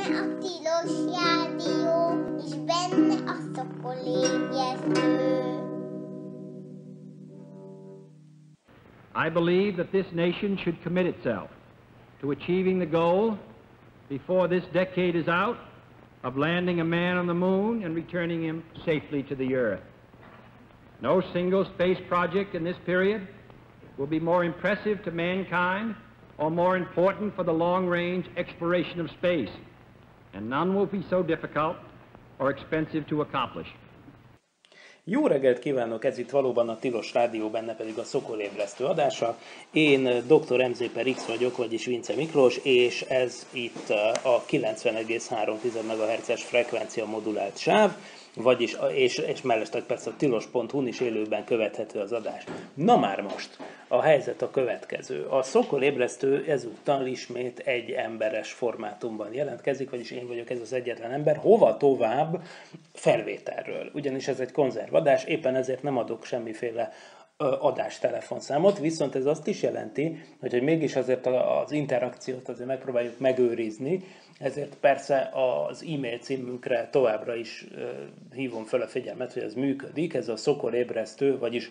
a Tilos Rádió, és benne a Szokolébresztő. I believe that this nation should commit itself to achieving the goal before this decade is out of landing a man on the moon and returning him safely to the earth. No single space project in this period will be more impressive to mankind or more important for the long-range exploration of space, and none will be so difficult or expensive to accomplish. Jó reggelt kívánok, ez itt valóban a Tilos Rádió, benne pedig a Szokolébresztő adása. Én Dr. MZ per X vagyok, vagyis Vince Miklós, és ez itt a 90,3 MHz-es frekvencia modulált sáv, vagyis, és mellesleg persze a tilos.hu-n is élőben követhető az adás. Na már most, a helyzet a következő. A Szokolébresztő ezúttal ismét egy emberes formátumban jelentkezik, vagyis én vagyok ez az egyetlen ember, hova tovább felvételről. Ugyanis ez egy konzervadás, éppen ezért nem adok semmiféle adástelefonszámot, viszont ez azt is jelenti, hogy mégis azért az interakciót azért megpróbáljuk megőrizni, ezért persze az e-mail címünkre továbbra is hívom fel a figyelmet, hogy ez működik, ez a szokolébresztő, vagyis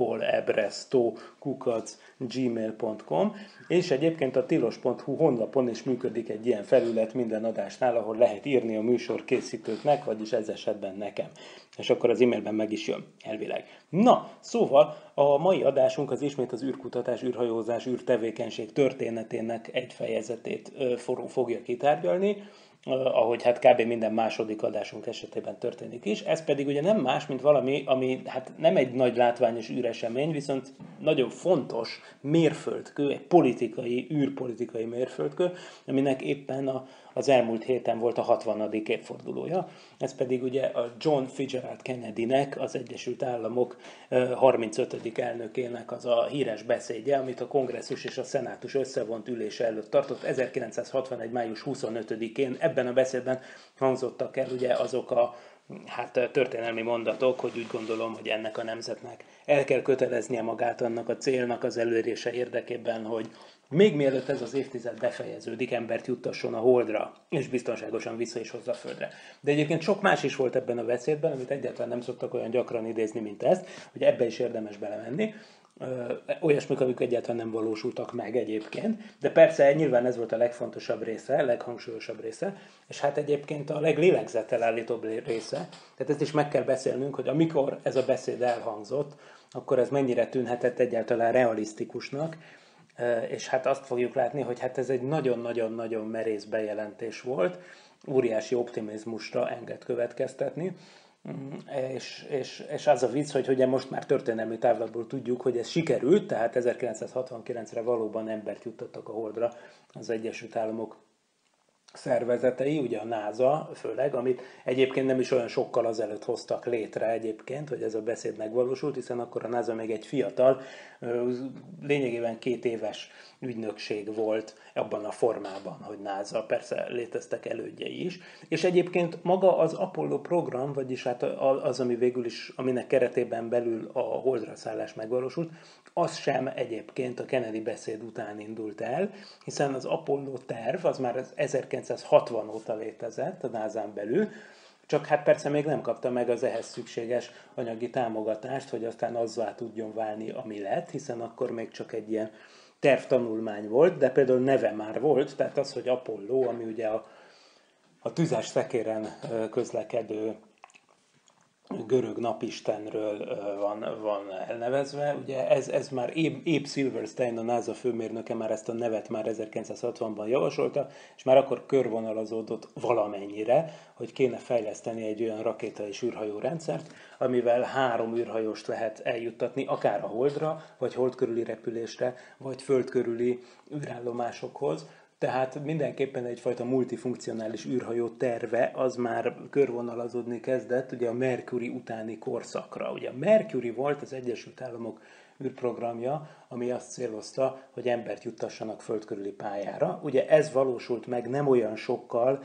sokolebresztő@gmail.com, és egyébként a tilos.hu honlapon is működik egy ilyen felület minden adásnál, ahol lehet írni a műsor készítőknek, vagyis ez esetben nekem. És akkor az e-mailben meg is jön, elvileg. Na, szóval a mai adásunk az ismét az űrkutatás, űrhajózás, űrtevékenység történetének egy fejezetét fogja kitárgyalni, ahogy hát kb. Minden második adásunk esetében történik is. Ez pedig ugye nem más, mint valami, ami hát nem egy nagy látványos űresemény, viszont nagyon fontos mérföldkő, egy űrpolitikai mérföldkő, aminek éppen az elmúlt héten volt a 60. évfordulója. Ez pedig ugye a John Fitzgerald Kennedynek, az Egyesült Államok 35. elnökének az a híres beszédje, amit a kongresszus és a szenátus összevont ülése előtt tartott 1961. május 25-én. Ebben a beszédben hangzottak el ugye azok a történelmi mondatok, hogy úgy gondolom, hogy ennek a nemzetnek el kell köteleznie magát annak a célnak az elérése érdekében, hogy még mielőtt ez az évtized befejeződik, embert juttasson a Holdra, és biztonságosan vissza is hozza a Földre. De egyébként sok más is volt ebben a beszédben, amit egyáltalán nem szoktak olyan gyakran idézni, mint ezt, hogy ebbe is érdemes belemenni. Olyasmik, amik egyáltalán nem valósultak meg egyébként, de persze nyilván ez volt a legfontosabb része, leghangsúlyosabb része, és hát egyébként a leglélegzetelállítóbb része, tehát ezt is meg kell beszélnünk, hogy amikor ez a beszéd elhangzott, akkor ez mennyire tűnhetett egyáltalán realisztikusnak, és hát azt fogjuk látni, hogy hát ez egy nagyon-nagyon-nagyon merész bejelentés volt, óriási optimizmusra enged következtetni, és az a vicc, hogy ugye most már történelmi távlatból tudjuk, hogy ez sikerült, tehát 1969-re valóban embert juttattak a Holdra az Egyesült Államok szervezetei, ugye a NASA főleg, amit egyébként nem is olyan sokkal azelőtt hoztak létre egyébként, hogy ez a beszéd megvalósult, hiszen akkor a NASA még egy fiatal, lényegében 2 éves ügynökség volt abban a formában, hogy NASA, persze léteztek elődjei is, és egyébként maga az Apollo program, vagyis hát az, ami végül is, aminek keretében belül a Holdra szállás megvalósult, az sem egyébként a Kennedy beszéd után indult el, hiszen az Apollo terv az már 1960 óta létezett a NASA-n belül, csak hát persze még nem kapta meg az ehhez szükséges anyagi támogatást, hogy aztán azzá tudjon válni, ami lett, hiszen akkor még csak egy ilyen tervtanulmány volt, de például neve már volt, tehát az, hogy Apollo, ami ugye a tüzes szekéren közlekedő görög napistenről van elnevezve. Ugye ez már Abe Silverstein, a NASA főmérnöke már ezt a nevet már 1960-ban javasolta, és már akkor körvonalazódott valamennyire, hogy kéne fejleszteni egy olyan rakéta és űrhajó rendszert, amivel 3 űrhajóst lehet eljuttatni akár a Holdra, vagy hold körüli repülésre, vagy föld körüli űrállomásokhoz. Tehát mindenképpen egyfajta multifunkcionális űrhajó terve az már körvonalazódni kezdett ugye a Mercury utáni korszakra. Ugye a Mercury volt az Egyesült Államok űrprogramja, ami azt célozta, hogy embert juttassanak föld körüli pályára. Ugye ez valósult meg nem olyan sokkal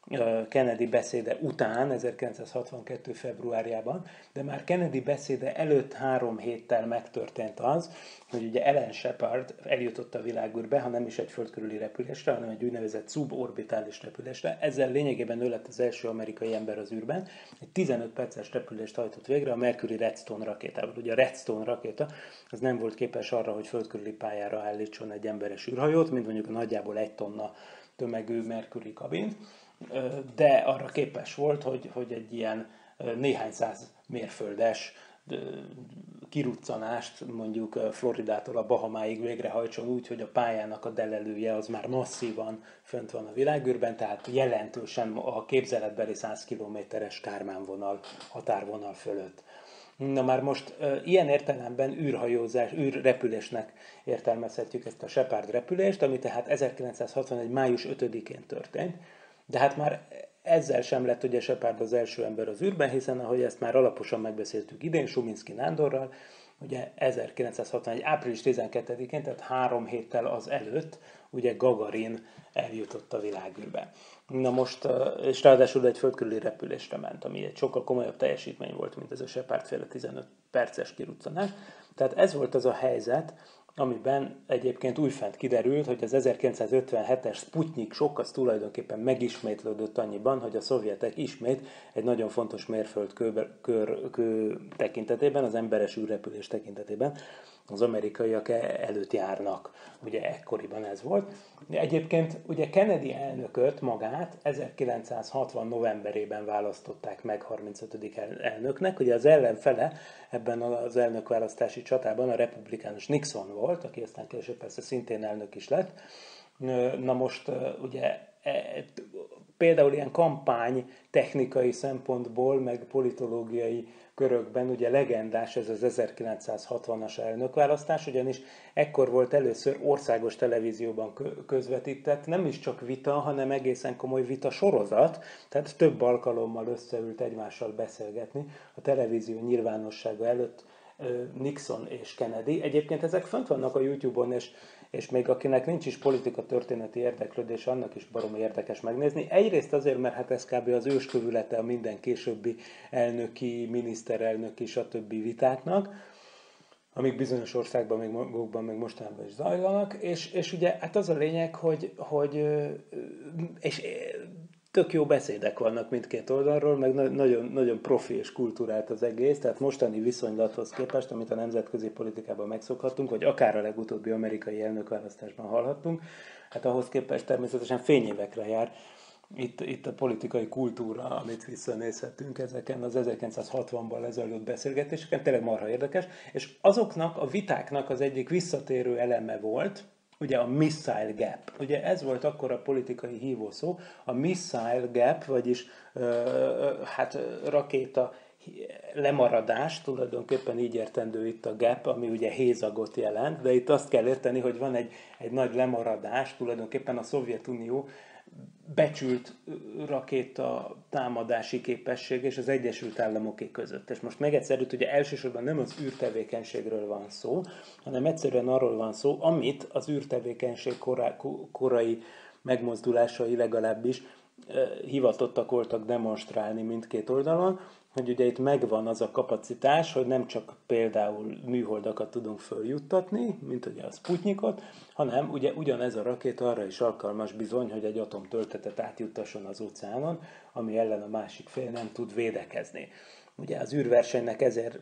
Kennedy beszéde után, 1962. februárjában, de már Kennedy beszéde előtt 3 héttel megtörtént az, hogy ugye Alan Shepard eljutott a világűrbe, ha nem is egy földkörüli repülésre, hanem egy úgynevezett suborbitális repülésre. Ezzel lényegében ő lett az első amerikai ember az űrben. Egy 15 perces repülést hajtott végre a Mercury Redstone rakétával. Ugye a Redstone rakéta az nem volt képes arra, hogy földkörüli pályára állítson egy emberes űrhajót, mint mondjuk a nagyjából 1 tonna tömegű Mercury kabint, de arra képes volt, hogy egy ilyen néhány száz mérföldes kiruccanást mondjuk Floridától a Bahamáig végrehajtson úgy, hogy a pályának a delelője az már masszívan fönt van a világűrben, tehát jelentősen a képzeletbeli 100 kilométeres Kármán-vonal, határvonal fölött. Na már most ilyen értelemben űrrepülésnek értelmezhetjük ezt a Shepard repülést, ami tehát 1961. május 5-én történt, de hát már ezzel sem lett ugye Shepard az első ember az űrben, hiszen ahogy ezt már alaposan megbeszéltük idén Suminski Nándorral, ugye 1961. április 12-én, tehát 3 héttel az előtt, ugye Gagarin eljutott a világűrbe. Na most, és ráadásul egy földkörüli repülésre ment, ami egy sokkal komolyabb teljesítmény volt, mint ez a Shepard-féle 15 perces kiruccanás. Tehát ez volt az a helyzet, amiben egyébként újfent kiderült, hogy az 1957-es Sputnik sok az tulajdonképpen megismétlődött annyiban, hogy a szovjetek ismét egy nagyon fontos mérföldkő tekintetében, az emberes űrrepülés tekintetében az amerikaiak előtt járnak. Ugye ekkoriban ez volt. Egyébként ugye Kennedy elnököt magát 1960 novemberében választották meg 35. elnöknek. Ugye az ellenfele ebben az elnökválasztási csatában a republikánus Nixon volt, aki aztán később persze szintén elnök is lett. Na most ugye például ilyen kampány technikai szempontból, meg politológiai körökben ugye legendás ez az 1960-as elnökválasztás, ugyanis ekkor volt először országos televízióban közvetített, nem is csak vita, hanem egészen komoly vita sorozat, tehát több alkalommal összeült egymással beszélgetni a televízió nyilvánossága előtt Nixon és Kennedy. Egyébként ezek fönt vannak a YouTube-on, és még akinek nincs is politika történeti érdeklődés, annak is baromi érdekes megnézni. Egyrészt azért, mert hát ez kb. Az őskövülete a minden későbbi elnöki, miniszterelnöki, stb. Vitáknak, amik bizonyos országban, még mostanában is zajlanak, és ugye hát az a lényeg, hogy tök jó beszédek vannak mindkét oldalról, meg nagyon, nagyon profi és kultúrált az egész, tehát mostani viszonylathoz képest, amit a nemzetközi politikában megszokhattunk, vagy akár a legutóbbi amerikai elnökválasztásban hallhattunk, hát ahhoz képest természetesen fényévekre jár itt a politikai kultúra, amit visszanézhetünk ezeken az 1960-ban lezajlott beszélgetéseken, tényleg marha érdekes, és azoknak a vitáknak az egyik visszatérő eleme volt, ugye a missile gap. Ugye ez volt akkor a politikai hívószó, a missile gap, vagyis hát rakéta lemaradás, tulajdonképpen így értendő itt a gap, ami ugye hézagot jelent, de itt azt kell érteni, hogy van egy nagy lemaradás, tulajdonképpen a Szovjetunió becsült rakéta támadási képesség és az Egyesült Államoké között. És most még egyszer, ugye elsősorban nem az űrtevékenységről van szó, hanem egyszerűen arról van szó, amit az űrtevékenység korai megmozdulásai legalábbis hivatottak voltak demonstrálni mindkét oldalon, hogy ugye itt megvan az a kapacitás, hogy nem csak például műholdakat tudunk följuttatni, mint ugye a Sputnikot, hanem ugye ugyanez a rakéta arra is alkalmas bizony, hogy egy atomtöltetet átjuttasson az óceánon, ami ellen a másik fél nem tud védekezni. Ugye az űrversenynek ezért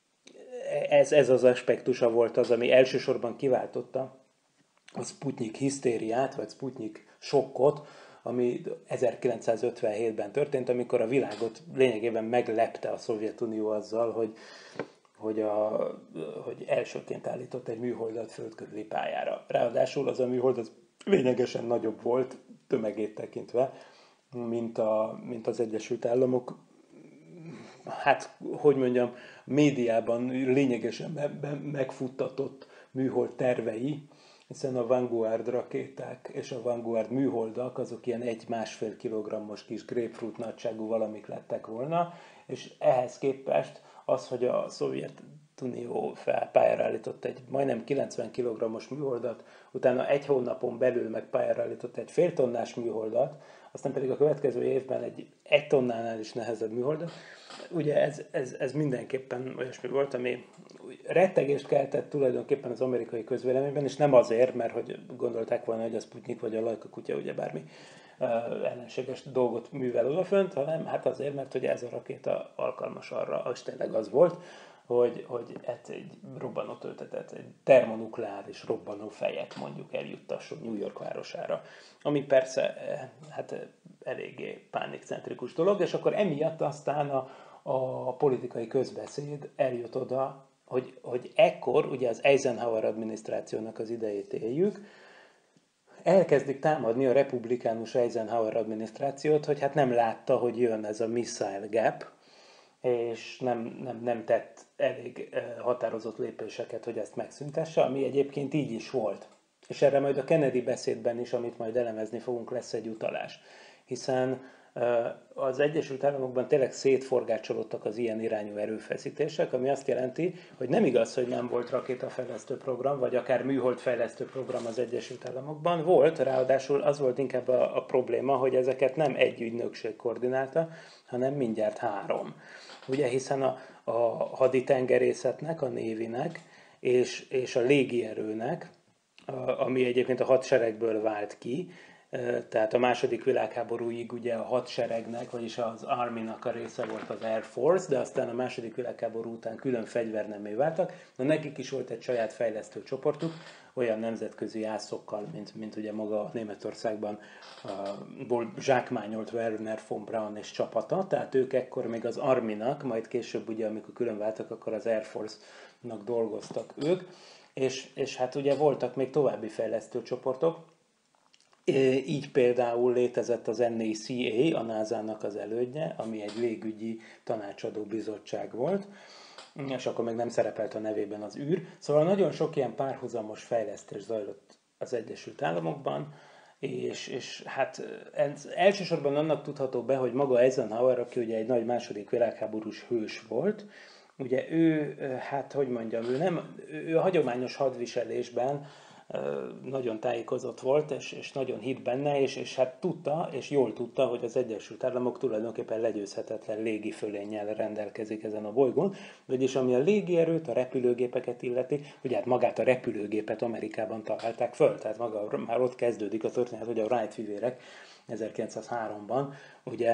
ez az aspektusa volt az, ami elsősorban kiváltotta a Sputnik hisztériát, vagy Sputnik sokkot, ami 1957-ben történt, amikor a világot lényegében meglepte a Szovjetunió azzal, hogy elsőként állított egy műholdat földkörüli pályára. Ráadásul az a műhold az lényegesen nagyobb volt, tömegét tekintve, mint az Egyesült Államok. Hát, hogy mondjam, médiában lényegesen megfuttatott műhold tervei, hiszen a Vanguard rakéták és a Vanguard műholdak azok ilyen 1-1,5 kilogrammos kis grapefruit nagyságú valamik lettek volna, és ehhez képest az, hogy a szovjet Szovjetunió pályára állított egy majdnem 90 kg-os műholdat, utána egy hónapon belül meg pályára állított egy fél tonnás műholdat, aztán pedig a következő évben egy tonnánál is nehezebb műholdat. Ugye ez mindenképpen olyasmi volt, ami rettegést keltett tulajdonképpen az amerikai közvéleményben, és nem azért, mert hogy gondolták volna, hogy a Sputnik vagy a Lajka kutya ugye bármi ellenséges dolgot művel odafönt, hanem hát azért, mert hogy ez a rakéta alkalmas arra, és tényleg az volt, hogy egy robbanótöltetet, egy termonukleáris robbanófejet mondjuk eljuttasson New York városára. Ami persze hát eléggé pánikcentrikus dolog, és akkor emiatt aztán a politikai közbeszéd eljut oda, hogy ekkor, ugye az Eisenhower adminisztrációnak az idejét éljük, elkezdik támadni a republikánus Eisenhower adminisztrációt, hogy hát nem látta, hogy jön ez a missile gap, és nem tett elég határozott lépéseket, hogy ezt megszüntesse, ami egyébként így is volt. És erre majd a Kennedy beszédben is, amit majd elemezni fogunk, lesz egy utalás. Hiszen az Egyesült Államokban tényleg szétforgácsolódtak az ilyen irányú erőfeszítések, ami azt jelenti, hogy nem igaz, hogy nem volt rakétafejlesztő program, vagy akár műholdfejlesztő program az Egyesült Államokban. Volt, ráadásul az volt inkább a probléma, hogy ezeket nem egy ügynökség koordinálta, hanem mindjárt 3. Ugye, hiszen a haditengerészetnek, a Navy-nek és a légierőnek, ami egyébként a hadseregből vált ki, tehát a második világháborúig ugye a hadseregnek, vagyis az Army-nak a része volt az Air Force, de aztán a második világháború után külön fegyvernemmé váltak. Na, nekik is volt egy saját fejlesztő csoportuk, olyan nemzetközi jászokkal, mint ugye maga Németországban zsákmányolt Werner von Braun és csapata, tehát ők ekkor még az Army-nak, majd később ugye, amikor külön váltak, akkor az Air Force-nak dolgoztak ők, és hát ugye voltak még további fejlesztő csoportok. Így például létezett az NACA, a NASA-nak az elődje, ami egy légügyi tanácsadó bizottság volt, és akkor még nem szerepelt a nevében az űr. Szóval nagyon sok ilyen párhuzamos fejlesztés zajlott az Egyesült Államokban, és hát ez elsősorban annak tudható be, hogy maga Eisenhower, aki ugye egy nagy második világháborús hős volt, ugye ő, hát hogy mondjam, ő a hagyományos hadviselésben nagyon tájékozott volt, és nagyon hitt benne, és hát tudta, és jól tudta, hogy az Egyesült Államok tulajdonképpen legyőzhetetlen légifölénnyel rendelkezik ezen a bolygón, vagyis ami a légierőt, a repülőgépeket illeti, ugye hát magát a repülőgépet Amerikában találták föl, tehát maga már ott kezdődik a történet, hogy a Wright fivérek 1903-ban, ugye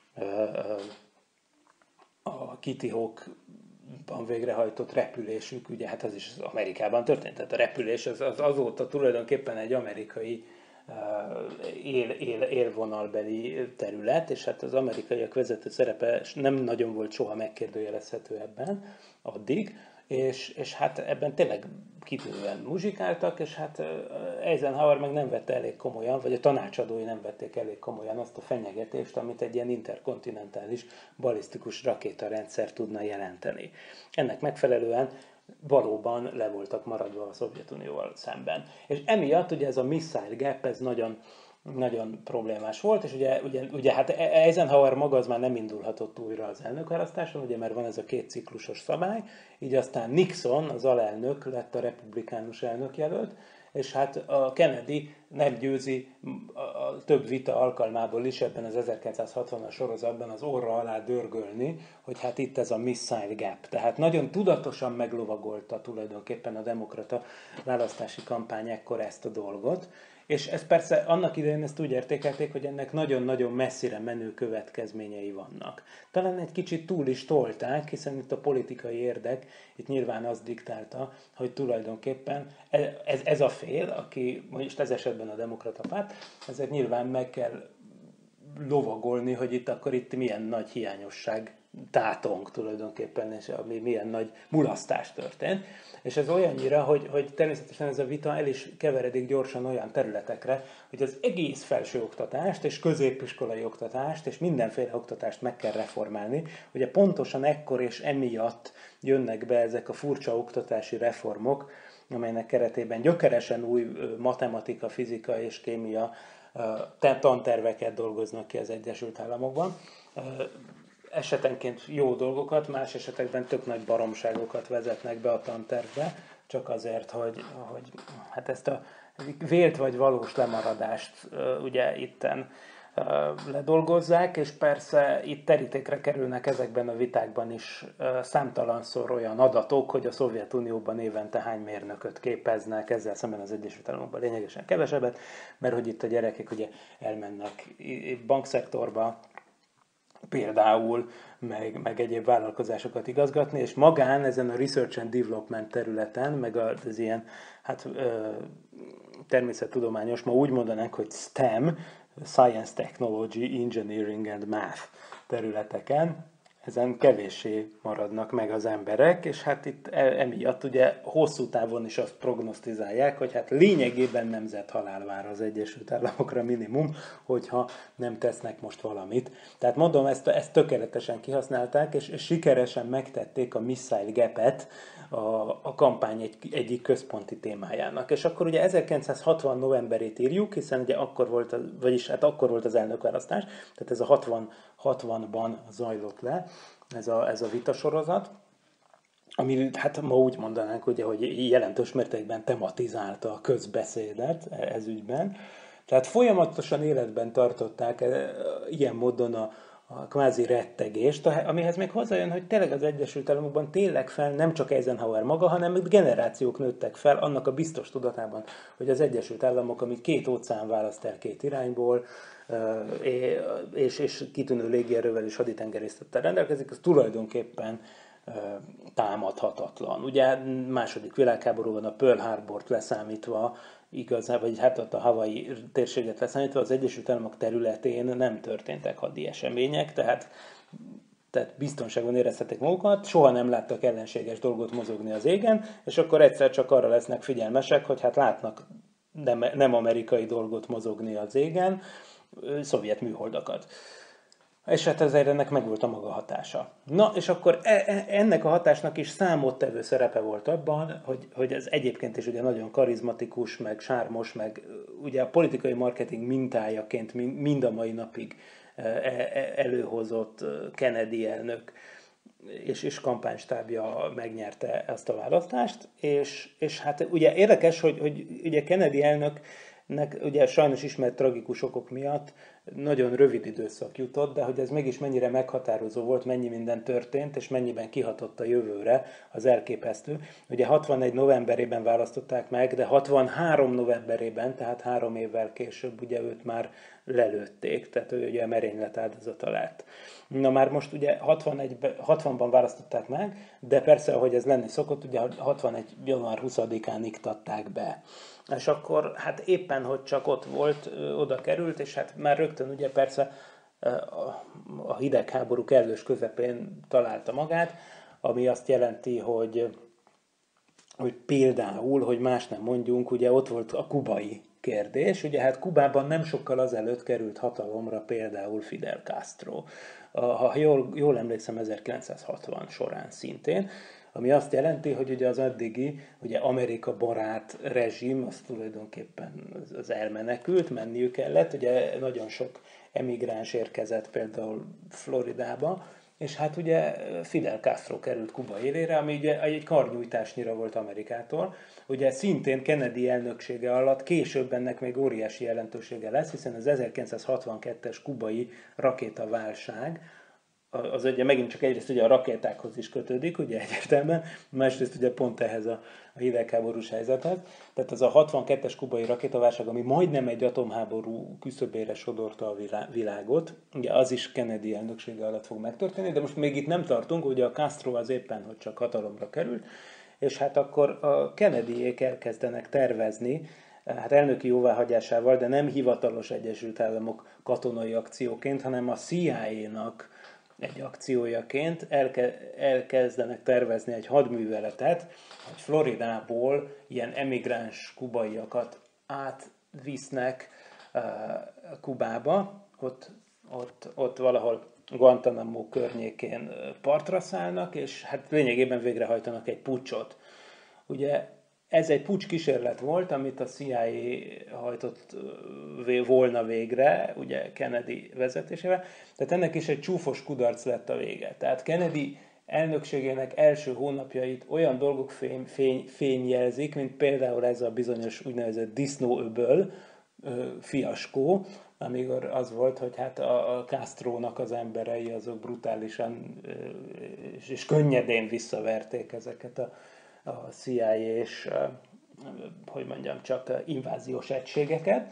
a Kitty Hawk végrehajtott repülésük, ugye hát ez is Amerikában történt, tehát a repülés az azóta tulajdonképpen egy amerikai élvonalbeli terület, és hát az amerikaiak vezető szerepe nem nagyon volt soha megkérdőjelezhető ebben addig, és hát ebben tényleg kitűnően muzsikáltak, és hát Eisenhower meg nem vette elég komolyan, vagy a tanácsadói nem vették elég komolyan azt a fenyegetést, amit egy ilyen interkontinentális balisztikus rakétarendszer tudna jelenteni. Ennek megfelelően valóban le voltak maradva a Szovjetunióval szemben. És emiatt ugye ez a missile gap, ez nagyon, nagyon problémás volt, és ugye hát Eisenhower maga az már nem indulhatott újra az elnökválasztáson, ugye mert van ez a 2 ciklusos szabály, így aztán Nixon, az alelnök lett a republikánus elnökjelölt, és hát a Kennedy nem győzi a több vita alkalmából is ebben az 1960-as sorozatban az orra alá dörgölni, hogy hát itt ez a missile gap. Tehát nagyon tudatosan meglovagolta tulajdonképpen a demokrata választási kampány ekkor ezt a dolgot, és ez persze annak idején ezt úgy értékelték, hogy ennek nagyon-nagyon messzire menő következményei vannak. Talán egy kicsit túl is tolták, hiszen itt a politikai érdek, itt nyilván az diktálta, hogy tulajdonképpen ez a fél, aki most ez esetben a demokrata párt, ezért nyilván meg kell lovagolni, hogy itt milyen nagy hiányosság tátong tulajdonképpen, és milyen nagy mulasztás történt. És ez olyannyira, hogy természetesen ez a vita el is keveredik gyorsan olyan területekre, hogy az egész felsőoktatást és középiskolai oktatást és mindenféle oktatást meg kell reformálni. Ugye pontosan ekkor és emiatt jönnek be ezek a furcsa oktatási reformok, amelynek keretében gyökeresen új matematika, fizika és kémia tanterveket dolgoznak ki az Egyesült Államokban. esetenként jó dolgokat, más esetekben tök nagy baromságokat vezetnek be a tantervbe, csak azért, hogy hát ezt a vélt vagy valós lemaradást ugye itten ledolgozzák, és persze itt terítékre kerülnek ezekben a vitákban is számtalanszor olyan adatok, hogy a Szovjetunióban évente hány mérnököt képeznek, ezzel szemben az Egyesült Államokban lényegesen kevesebbet, mert hogy itt a gyerekek ugye elmennek bankszektorba, például, meg egyéb vállalkozásokat igazgatni, és magán ezen a Research and Development területen, meg az ilyen természettudományos, ma úgy mondanánk, hogy STEM, Science, Technology, Engineering and Math területeken, ezen kevéssé maradnak meg az emberek, és hát itt emiatt ugye hosszú távon is azt prognosztizálják, hogy hát lényegében nemzethalál vár az Egyesült Államokra minimum, hogyha nem tesznek most valamit. Tehát mondom, ezt tökéletesen kihasználták, és sikeresen megtették a Missile Gap-et a kampány egyik központi témájának. És akkor ugye 1960 novemberét írjuk, hiszen ugye akkor volt az elnökválasztás, tehát ez a 60-ban zajlott le ez a vitasorozat, ami hát ma úgy mondanánk, ugye, hogy jelentős mértékben tematizálta a közbeszédet ez ügyben. Tehát folyamatosan életben tartották ilyen módon a kvázi rettegést, amihez még hozzájön, hogy tényleg az Egyesült Államokban tényleg fel nem csak Eisenhower maga, hanem generációk nőttek fel annak a biztos tudatában, hogy az Egyesült Államok, ami 2 óceán választ el 2 irányból, és kitűnő légierővel és haditengerészettel rendelkezik, az tulajdonképpen támadhatatlan. Ugye második világháborúban a Pearl Harbort leszámítva, igazából, vagy hát ott a Hawaii térséget leszámítva, az Egyesült Államok területén nem történtek hadi események, tehát biztonságban érezhetik magukat, soha nem láttak ellenséges dolgot mozogni az égen, és akkor egyszer csak arra lesznek figyelmesek, hogy hát látnak nem amerikai dolgot mozogni az égen, szovjet műholdakat. És hát ezért ennek megvolt a maga hatása. Na, és akkor ennek a hatásnak is számottevő szerepe volt abban, hogy ez egyébként is ugye nagyon karizmatikus, meg sármos, meg ugye a politikai marketing mintájaként mind a mai napig előhozott Kennedy elnök és kampánystábja megnyerte ezt a választást, és hát ugye érdekes, hogy ugye Kennedy elnöknek ugye sajnos ismert tragikus okok miatt nagyon rövid időszak jutott, de hogy ez mégis mennyire meghatározó volt, mennyi minden történt, és mennyiben kihatott a jövőre, az elképesztő. Ugye 61 novemberében választották meg, de 63 novemberében, tehát 3 évvel később ugye őt már lelőtték, tehát ő ugye a merénylet áldozata lett. Na már most ugye 60-ban választották meg, de persze, ahogy ez lenni szokott, ugye 61. január 20-án iktatták be. És akkor hát éppen, hogy csak ott volt, oda került, és hát már rögtön ugye persze a hidegháború kellős közepén találta magát, ami azt jelenti, hogy például, hogy más nem mondjunk, ugye ott volt a kubai kérdés, ugye hát Kubában nem sokkal azelőtt került hatalomra például Fidel Castro, ha jól emlékszem 1960 során szintén, ami azt jelenti, hogy ugye az addigi ugye Amerika barát rezsim, az tulajdonképpen az elmenekült, menniük kellett, ugye nagyon sok emigráns érkezett például Floridába, és hát ugye Fidel Castro került Kuba élére, ami ugye egy karnyújtásnyira volt Amerikától. Ugye szintén Kennedy elnöksége alatt később ennek még óriási jelentősége lesz, hiszen az 1962-es kubai rakétaválság, az ugye megint csak egyrészt ugye a rakétákhoz is kötődik, ugye egyértelműen, másrészt ugye pont ehhez a hidegháborús helyzethez. Tehát az a 62-es kubai rakétaválság, ami majdnem egy atomháború küszöbére sodorta a világot, ugye az is Kennedy elnöksége alatt fog megtörténni, de most még itt nem tartunk, ugye a Castro az éppen, hogy csak hatalomra került, és hát akkor a Kennedyék elkezdenek tervezni, hát elnöki jóváhagyásával, de nem hivatalos Egyesült Államok katonai akcióként, hanem a CIA-nak egy akciójaként elkezdenek tervezni egy hadműveletet, hogy Floridából ilyen emigráns kubaiakat átvisznek Kubába, ott valahol Guantanamo környékén partra szállnak, és hát lényegében végrehajtanak egy puccsot. Ugye ez egy puccs kísérlet volt, amit a CIA hajtott volna végre, ugye Kennedy vezetésével, tehát ennek is egy csúfos kudarc lett a vége. Tehát Kennedy elnökségének első hónapjait olyan dolgok fényjelzik, mint például ez a bizonyos úgynevezett disznóöböl fiaskó, amikor az volt, hogy hát a Castrónak az emberei azok brutálisan és könnyedén visszaverték ezeket a CIA és hogy mondjam, csak inváziós egységeket.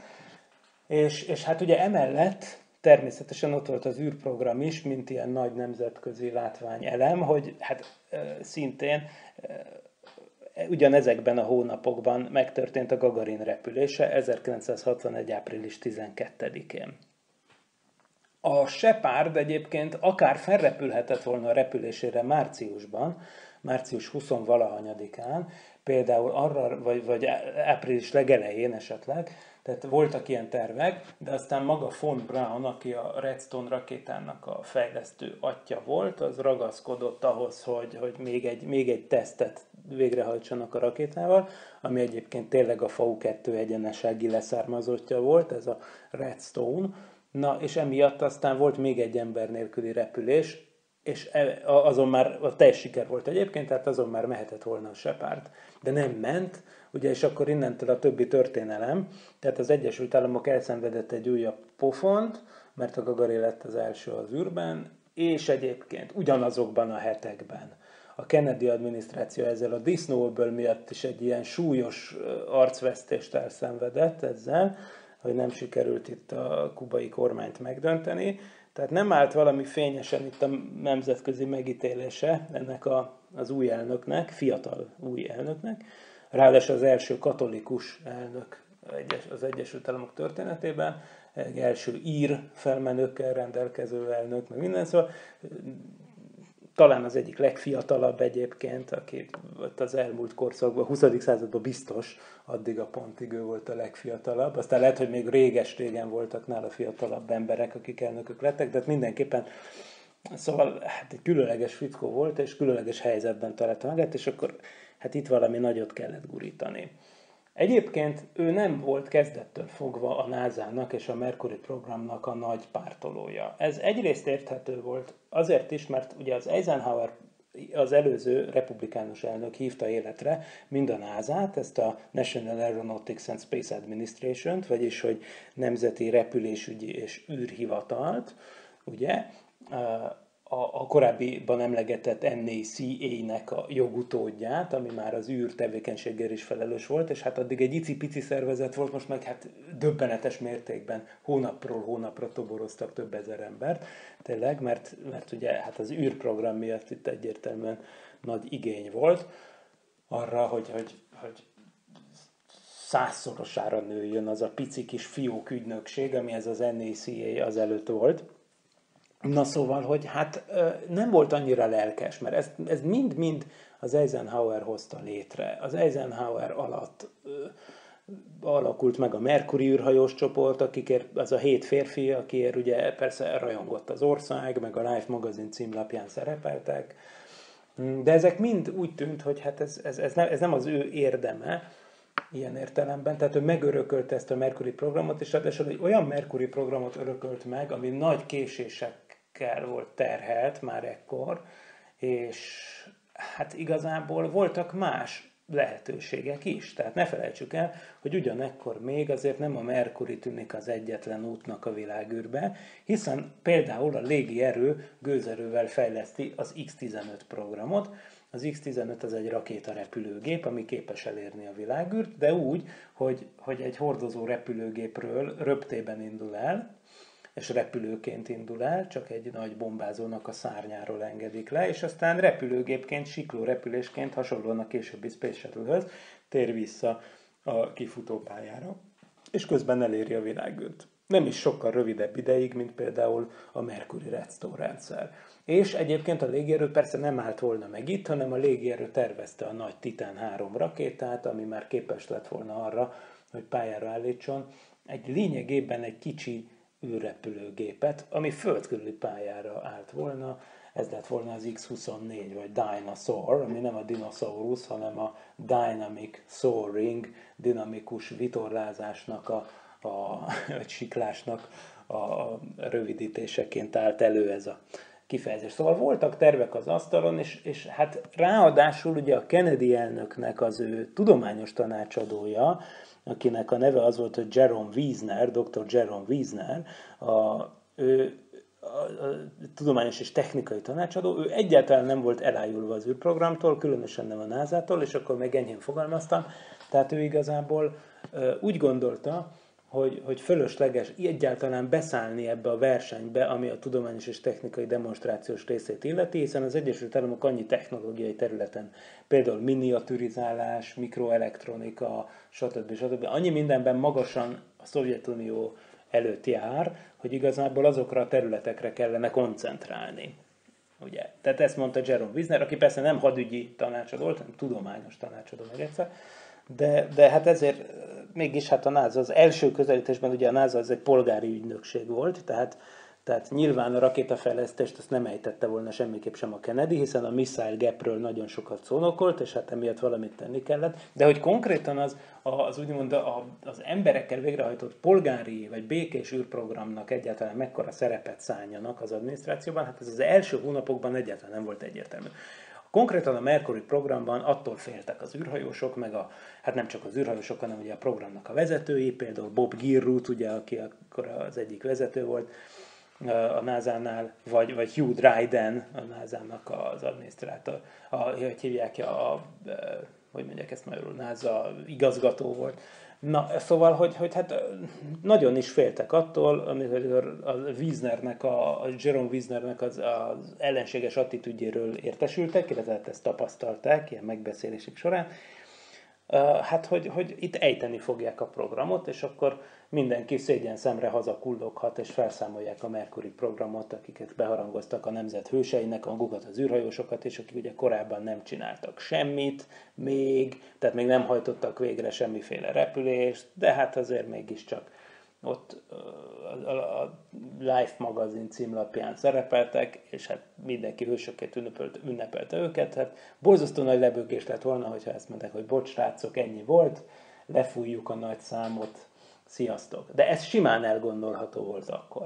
És hát ugye emellett természetesen ott volt az űrprogram is, mint ilyen nagy nemzetközi látványelem, hogy hát szintén ugyanezekben a hónapokban megtörtént a Gagarin repülése 1961. április 12-én. A Shepard egyébként akár felrepülhetett volna a repülésére márciusban, március 20-valahanyadikán, például arra, vagy április legelején esetleg, tehát voltak ilyen tervek, de aztán maga von Braun, aki a Redstone rakétának a fejlesztő atya volt, az ragaszkodott ahhoz, hogy még egy tesztet végrehajtsanak a rakétával, ami egyébként tényleg a FAU-2 egyenesági leszármazottja volt, ez a Redstone. Na, és emiatt aztán volt még egy ember nélküli repülés, és azon már a teljes siker volt egyébként, tehát azon már mehetett volna a Shepard. De nem ment, ugye, és akkor innentől a többi történelem, tehát az Egyesült Államok elszenvedett egy újabb pofont, mert a Gagarin lett az első az űrben, és egyébként ugyanazokban a hetekben a Kennedy adminisztráció ezzel a disznóöböl miatt is egy ilyen súlyos arcvesztést elszenvedett ezzel, hogy nem sikerült itt a kubai kormányt megdönteni. Tehát nem állt valami fényesen itt a nemzetközi megítélése ennek az új elnöknek, fiatal új elnöknek, ráadásul az első katolikus elnök az Egyesült Államok történetében, egy első ír felmenőkkel rendelkező elnök, meg minden, szóval talán az egyik legfiatalabb egyébként, aki az elmúlt korszakban, a 20. században biztos, addig a pontig ő volt a legfiatalabb. Aztán lehet, hogy még réges-régen voltak nála fiatalabb emberek, akik elnökök lettek, de mindenképpen szóval hát egy különleges fickó volt, és különleges helyzetben találta magát, és akkor hát itt valami nagyot kellett gurítani. Egyébként ő nem volt kezdettől fogva a NASA-nak és a Mercury programnak a nagy pártolója. Ez egyrészt érthető volt azért is, mert ugye az Eisenhower, az előző republikánus elnök hívta életre mind a NASA-t, ezt a National Aeronautics and Space Administration-t, vagyis hogy Nemzeti Repülésügyi és űrhivatalt, ugye, a korábbiban emlegetett NACA-nek a jogutódját, ami már az űr tevékenységgel is felelős volt, és hát addig egy icipici szervezet volt, most meg hát döbbenetes mértékben hónapról hónapra toboroztak több ezer embert, tényleg, mert ugye hát az űrprogram miatt itt egyértelműen nagy igény volt arra, hogy 100-szorosára nőjön az a pici kis fiók ügynökség, ami ez az NACA az előtt volt. Na szóval, hogy hát nem volt annyira lelkes, mert ez mind-mind az Eisenhower hozta létre. Az Eisenhower alatt alakult meg a Mercury űrhajós csoport, akikért az a 7 férfi, akiért ugye persze rajongott az ország, meg a Life magazin címlapján szerepeltek. De ezek mind úgy tűnt, hogy hát ez nem az ő érdeme, ilyen értelemben, tehát ő megörökölte ezt a Mercury programot, és ráadásul egy olyan Mercury programot örökölt meg, ami nagy késésekkel volt terhelt már ekkor, és hát igazából voltak más lehetőségek is. Tehát ne felejtsük el, hogy ugyanekkor még azért nem a Mercury tűnik az egyetlen útnak a világűrbe, hiszen például a légierő gőzerővel fejleszti az X-15 programot. Az X-15 az egy rakétarepülőgép, ami képes elérni a világűrt, de úgy, hogy egy hordozó repülőgépről röptében indul el, és repülőként indul el, csak egy nagy bombázónak a szárnyáról engedik le, és aztán repülőgépként, sikló repülésként, hasonlóan a későbbi Space Shuttle-höz tér vissza a kifutópályára, és közben eléri a világűrt. Nem is sokkal rövidebb ideig, mint például a Mercury Redstone rendszer. És egyébként a légierő persze nem állt volna meg itt, hanem a légierő tervezte a nagy Titan 3 rakétát, ami már képes lett volna arra, hogy pályára állítson lényegében egy kicsi űrrepülőgépet, ami földkörüli pályára állt volna. ez lett volna az X-24, vagy Dinosaur, ami nem a dinoszaurusz, hanem a Dynamic Soaring, dinamikus vitorlázásnak, vagy siklásnak a rövidítéseként állt elő ez a kifejezés. Szóval voltak tervek az asztalon, és hát ráadásul ugye a Kennedy elnöknek az ő tudományos tanácsadója, akinek a neve az volt, hogy Jerome Wiesner, dr. Jerome Wiesner, ő a tudományos és technikai tanácsadó, ő egyáltalán nem volt elájulva az űrprogramtól, különösen nem a NASA-tól, és akkor még enyhén fogalmaztam, tehát ő igazából úgy gondolta, hogy fölösleges egyáltalán beszállni ebbe a versenybe, ami a tudományos és technikai demonstrációs részét illeti, hiszen az Egyesült Államok annyi technológiai területen, például miniaturizálás, mikroelektronika, stb. Annyi mindenben magasan a Szovjetunió előtt jár, hogy igazából azokra a területekre kellene koncentrálni. Ugye? Tehát ezt mondta Jerome Wiesner, aki persze nem hadügyi tanácsadó volt, hanem tudományos tanácsadó meg egyszer, de hát ezért mégis hát a NASA az első közelítésben, ugye a NASA az egy polgári ügynökség volt, tehát nyilván a rakétafejlesztést azt nem ejtette volna semmiképp sem a Kennedy, hiszen a Missile Gapről nagyon sokat szónokolt, és hát emiatt valamit tenni kellett. De hogy konkrétan az úgymond az emberekkel végrehajtott polgári vagy békés űrprogramnak egyáltalán mekkora szerepet szálljanak az adminisztrációban, hát ez az első hónapokban egyáltalán nem volt egyértelmű. Konkrétan a Mercury programban attól féltek az űrhajósok, hát nem csak az űrhajósok, hanem ugye a programnak a vezetői, például Bob Gilruth, ugye, aki akkor az egyik vezető volt a NASA-nál, vagy Hugh Dryden, a NASA-nak az adminisztrátor, hogy hívják, hogy mondják ezt magyarul, NASA igazgató volt. Na, szóval, hogy hát nagyon is féltek attól, amikor a Wiesnernek, a Jerome Wiesnernek az ellenséges attitűdjéről értesültek, illetve ezt tapasztalták ilyen megbeszélések során, hát, hogy itt ejteni fogják a programot, és akkor mindenki szégyen szemre hazakulloghat, és felszámolják a Mercury programot, akiket beharangoztak a nemzet hőseinek, magukat az űrhajósokat, és akik ugye korábban nem csináltak semmit, tehát még nem hajtottak végre semmiféle repülést, de hát azért mégiscsak ott a Life magazin címlapján szerepeltek, és hát mindenki hősöket ünnepelte őket. Hát borzasztó nagy lebőgés lett volna, hogyha ezt mondták, hogy bocs, srácok, ennyi volt, lefújjuk a nagy számot, sziasztok. De ez simán elgondolható volt akkor.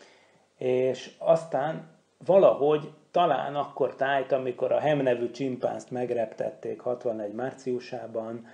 És aztán valahogy talán akkor tájt, amikor a Hem nevű csimpánzt megreptették 61 márciusában,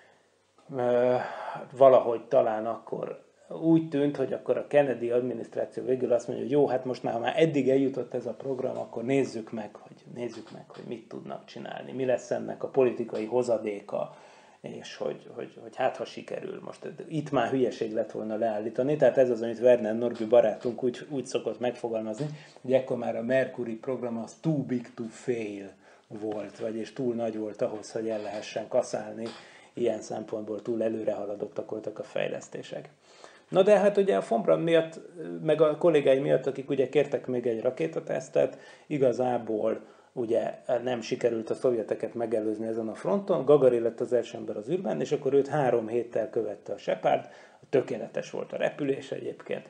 valahogy talán akkor úgy tűnt, hogy akkor a Kennedy adminisztráció végül azt mondja, hogy jó, hát most már eddig eljutott ez a program, akkor nézzük meg, hogy mit tudnak csinálni, mi lesz ennek a politikai hozadéka, és hogy hát ha sikerül. Most itt már hülyeség lett volna leállítani, tehát ez az, amit Werner Norby barátunk úgy szokott megfogalmazni, hogy ekkor már a Mercury program az too big to fail volt, vagyis túl nagy volt ahhoz, hogy el lehessen kaszálni, ilyen szempontból túl előre haladottak voltak a fejlesztések. Na de hát ugye a von Braun miatt, meg a kollégái miatt, akik ugye kértek még egy rakétatesztet, igazából ugye nem sikerült a szovjeteket megelőzni ezen a fronton, Gagarin lett az első ember az űrben, és akkor őt 3 héttel követte a Shepard, tökéletes volt a repülés egyébként,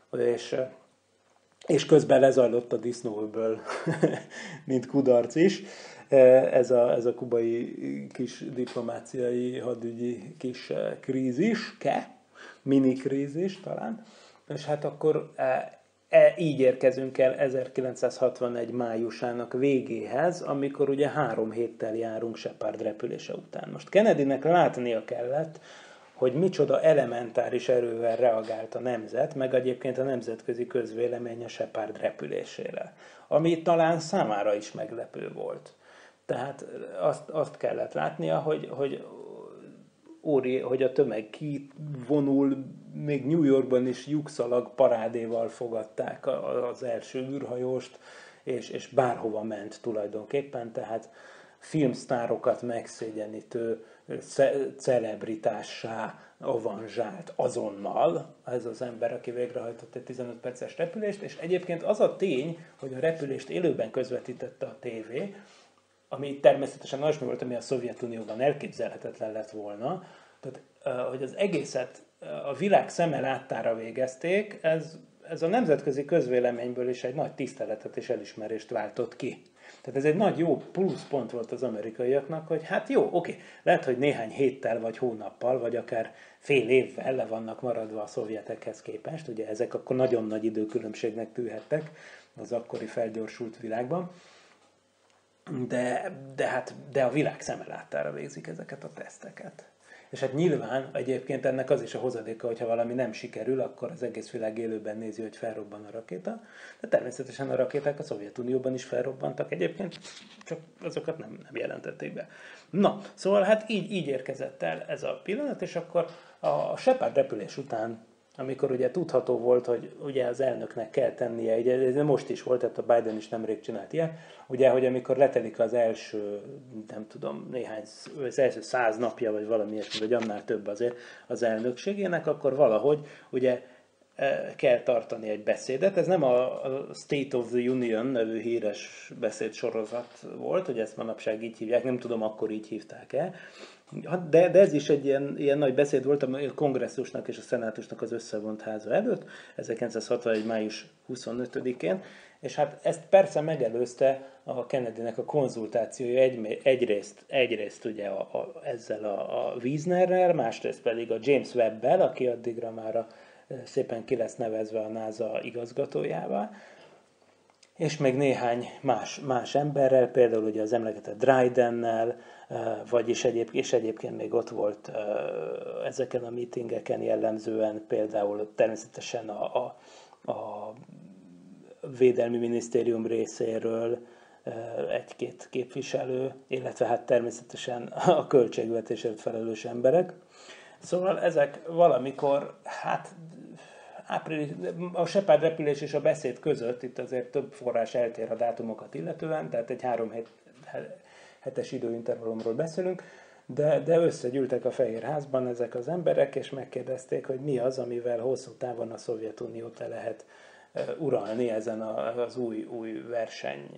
és közben lezajlott a disznóöböl, mint kudarc is. Ez a kubai kis diplomáciai, hadügyi kis kríziske, mini krízis talán, és hát akkor így érkezünk el 1961 májusának végéhez, amikor ugye 3 héttel járunk Shepard repülése után. Most Kennedynek látnia kellett, hogy micsoda elementáris erővel reagált a nemzet, meg egyébként a nemzetközi közvélemény a Shepard repülésére, ami talán számára is meglepő volt. Tehát azt kellett látnia, hogy a tömeg kivonul, még New Yorkban is lyukszalag parádéval fogadták az első űrhajóst, és bárhova ment tulajdonképpen, tehát filmsztárokat megszégyenítő celebritássá avanzsált azonnal ez az ember, aki végrehajtott egy 15 perces repülést, és egyébként az a tény, hogy a repülést élőben közvetítette a tévé, ami természetesen olyasmi volt, ami a Szovjetunióban elképzelhetetlen lett volna, tehát hogy az egészet a világ szeme láttára végezték, ez a nemzetközi közvéleményből is egy nagy tiszteletet és elismerést váltott ki. Tehát ez egy nagy jó pluszpont volt az amerikaiaknak, hogy hát jó, oké, lehet, hogy néhány héttel, vagy hónappal, vagy akár fél évvel le vannak maradva a szovjetekhez képest, ugye ezek akkor nagyon nagy időkülönbségnek tűhettek az akkori felgyorsult világban, de a világ szeme láttára végzik ezeket a teszteket. És hát nyilván egyébként ennek az is a hozadéka, hogyha valami nem sikerül, akkor az egész világ élőben nézi, hogy felrobban a rakéta. De természetesen a rakéták a Szovjetunióban is felrobbantak egyébként, csak azokat nem jelentették be. Na, szóval hát így érkezett el ez a pillanat, és akkor a Shepard repülés után, amikor ugye tudható volt, hogy ugye az elnöknek kell tennie, ez most is volt, tehát a Biden is nemrég csinált ilyet, ugye, hogy amikor letelik az első, nem tudom, az első 100 napja, vagy valami ilyesmi, vagy annál több azért az elnökségének, akkor valahogy ugye kell tartani egy beszédet. Ez nem a State of the Union nevű híres beszédsorozat volt, hogy ezt manapság így hívják, nem tudom, akkor így hívták-e, de ez is egy ilyen nagy beszéd volt a kongresszusnak és a szenátusnak az összevont háza előtt, 1961. május 25-én, és hát ezt persze megelőzte a Kennedynek a konzultációja egyrészt ugye ezzel a Wiesnerrel, másrészt pedig a James Webb-el, aki addigra már szépen ki lesz nevezve a NASA igazgatójává, és még néhány más emberrel, például ugye az emlegetett Drydennel, vagyis egyébként még ott volt ezeken a meetingeken jellemzően például természetesen a Védelmi Minisztérium részéről egy-két képviselő, illetve hát természetesen a költségvetésért felelős emberek. Szóval ezek valamikor, hát a Shepard repülés és a beszéd között, itt azért több forrás eltér a dátumokat illetően, tehát egy 3 hetes időintervallumról beszélünk, de összegyűltek a Fehérházban ezek az emberek, és megkérdezték, hogy mi az, amivel hosszú távon a Szovjetuniót le lehet uralni ezen az új verseny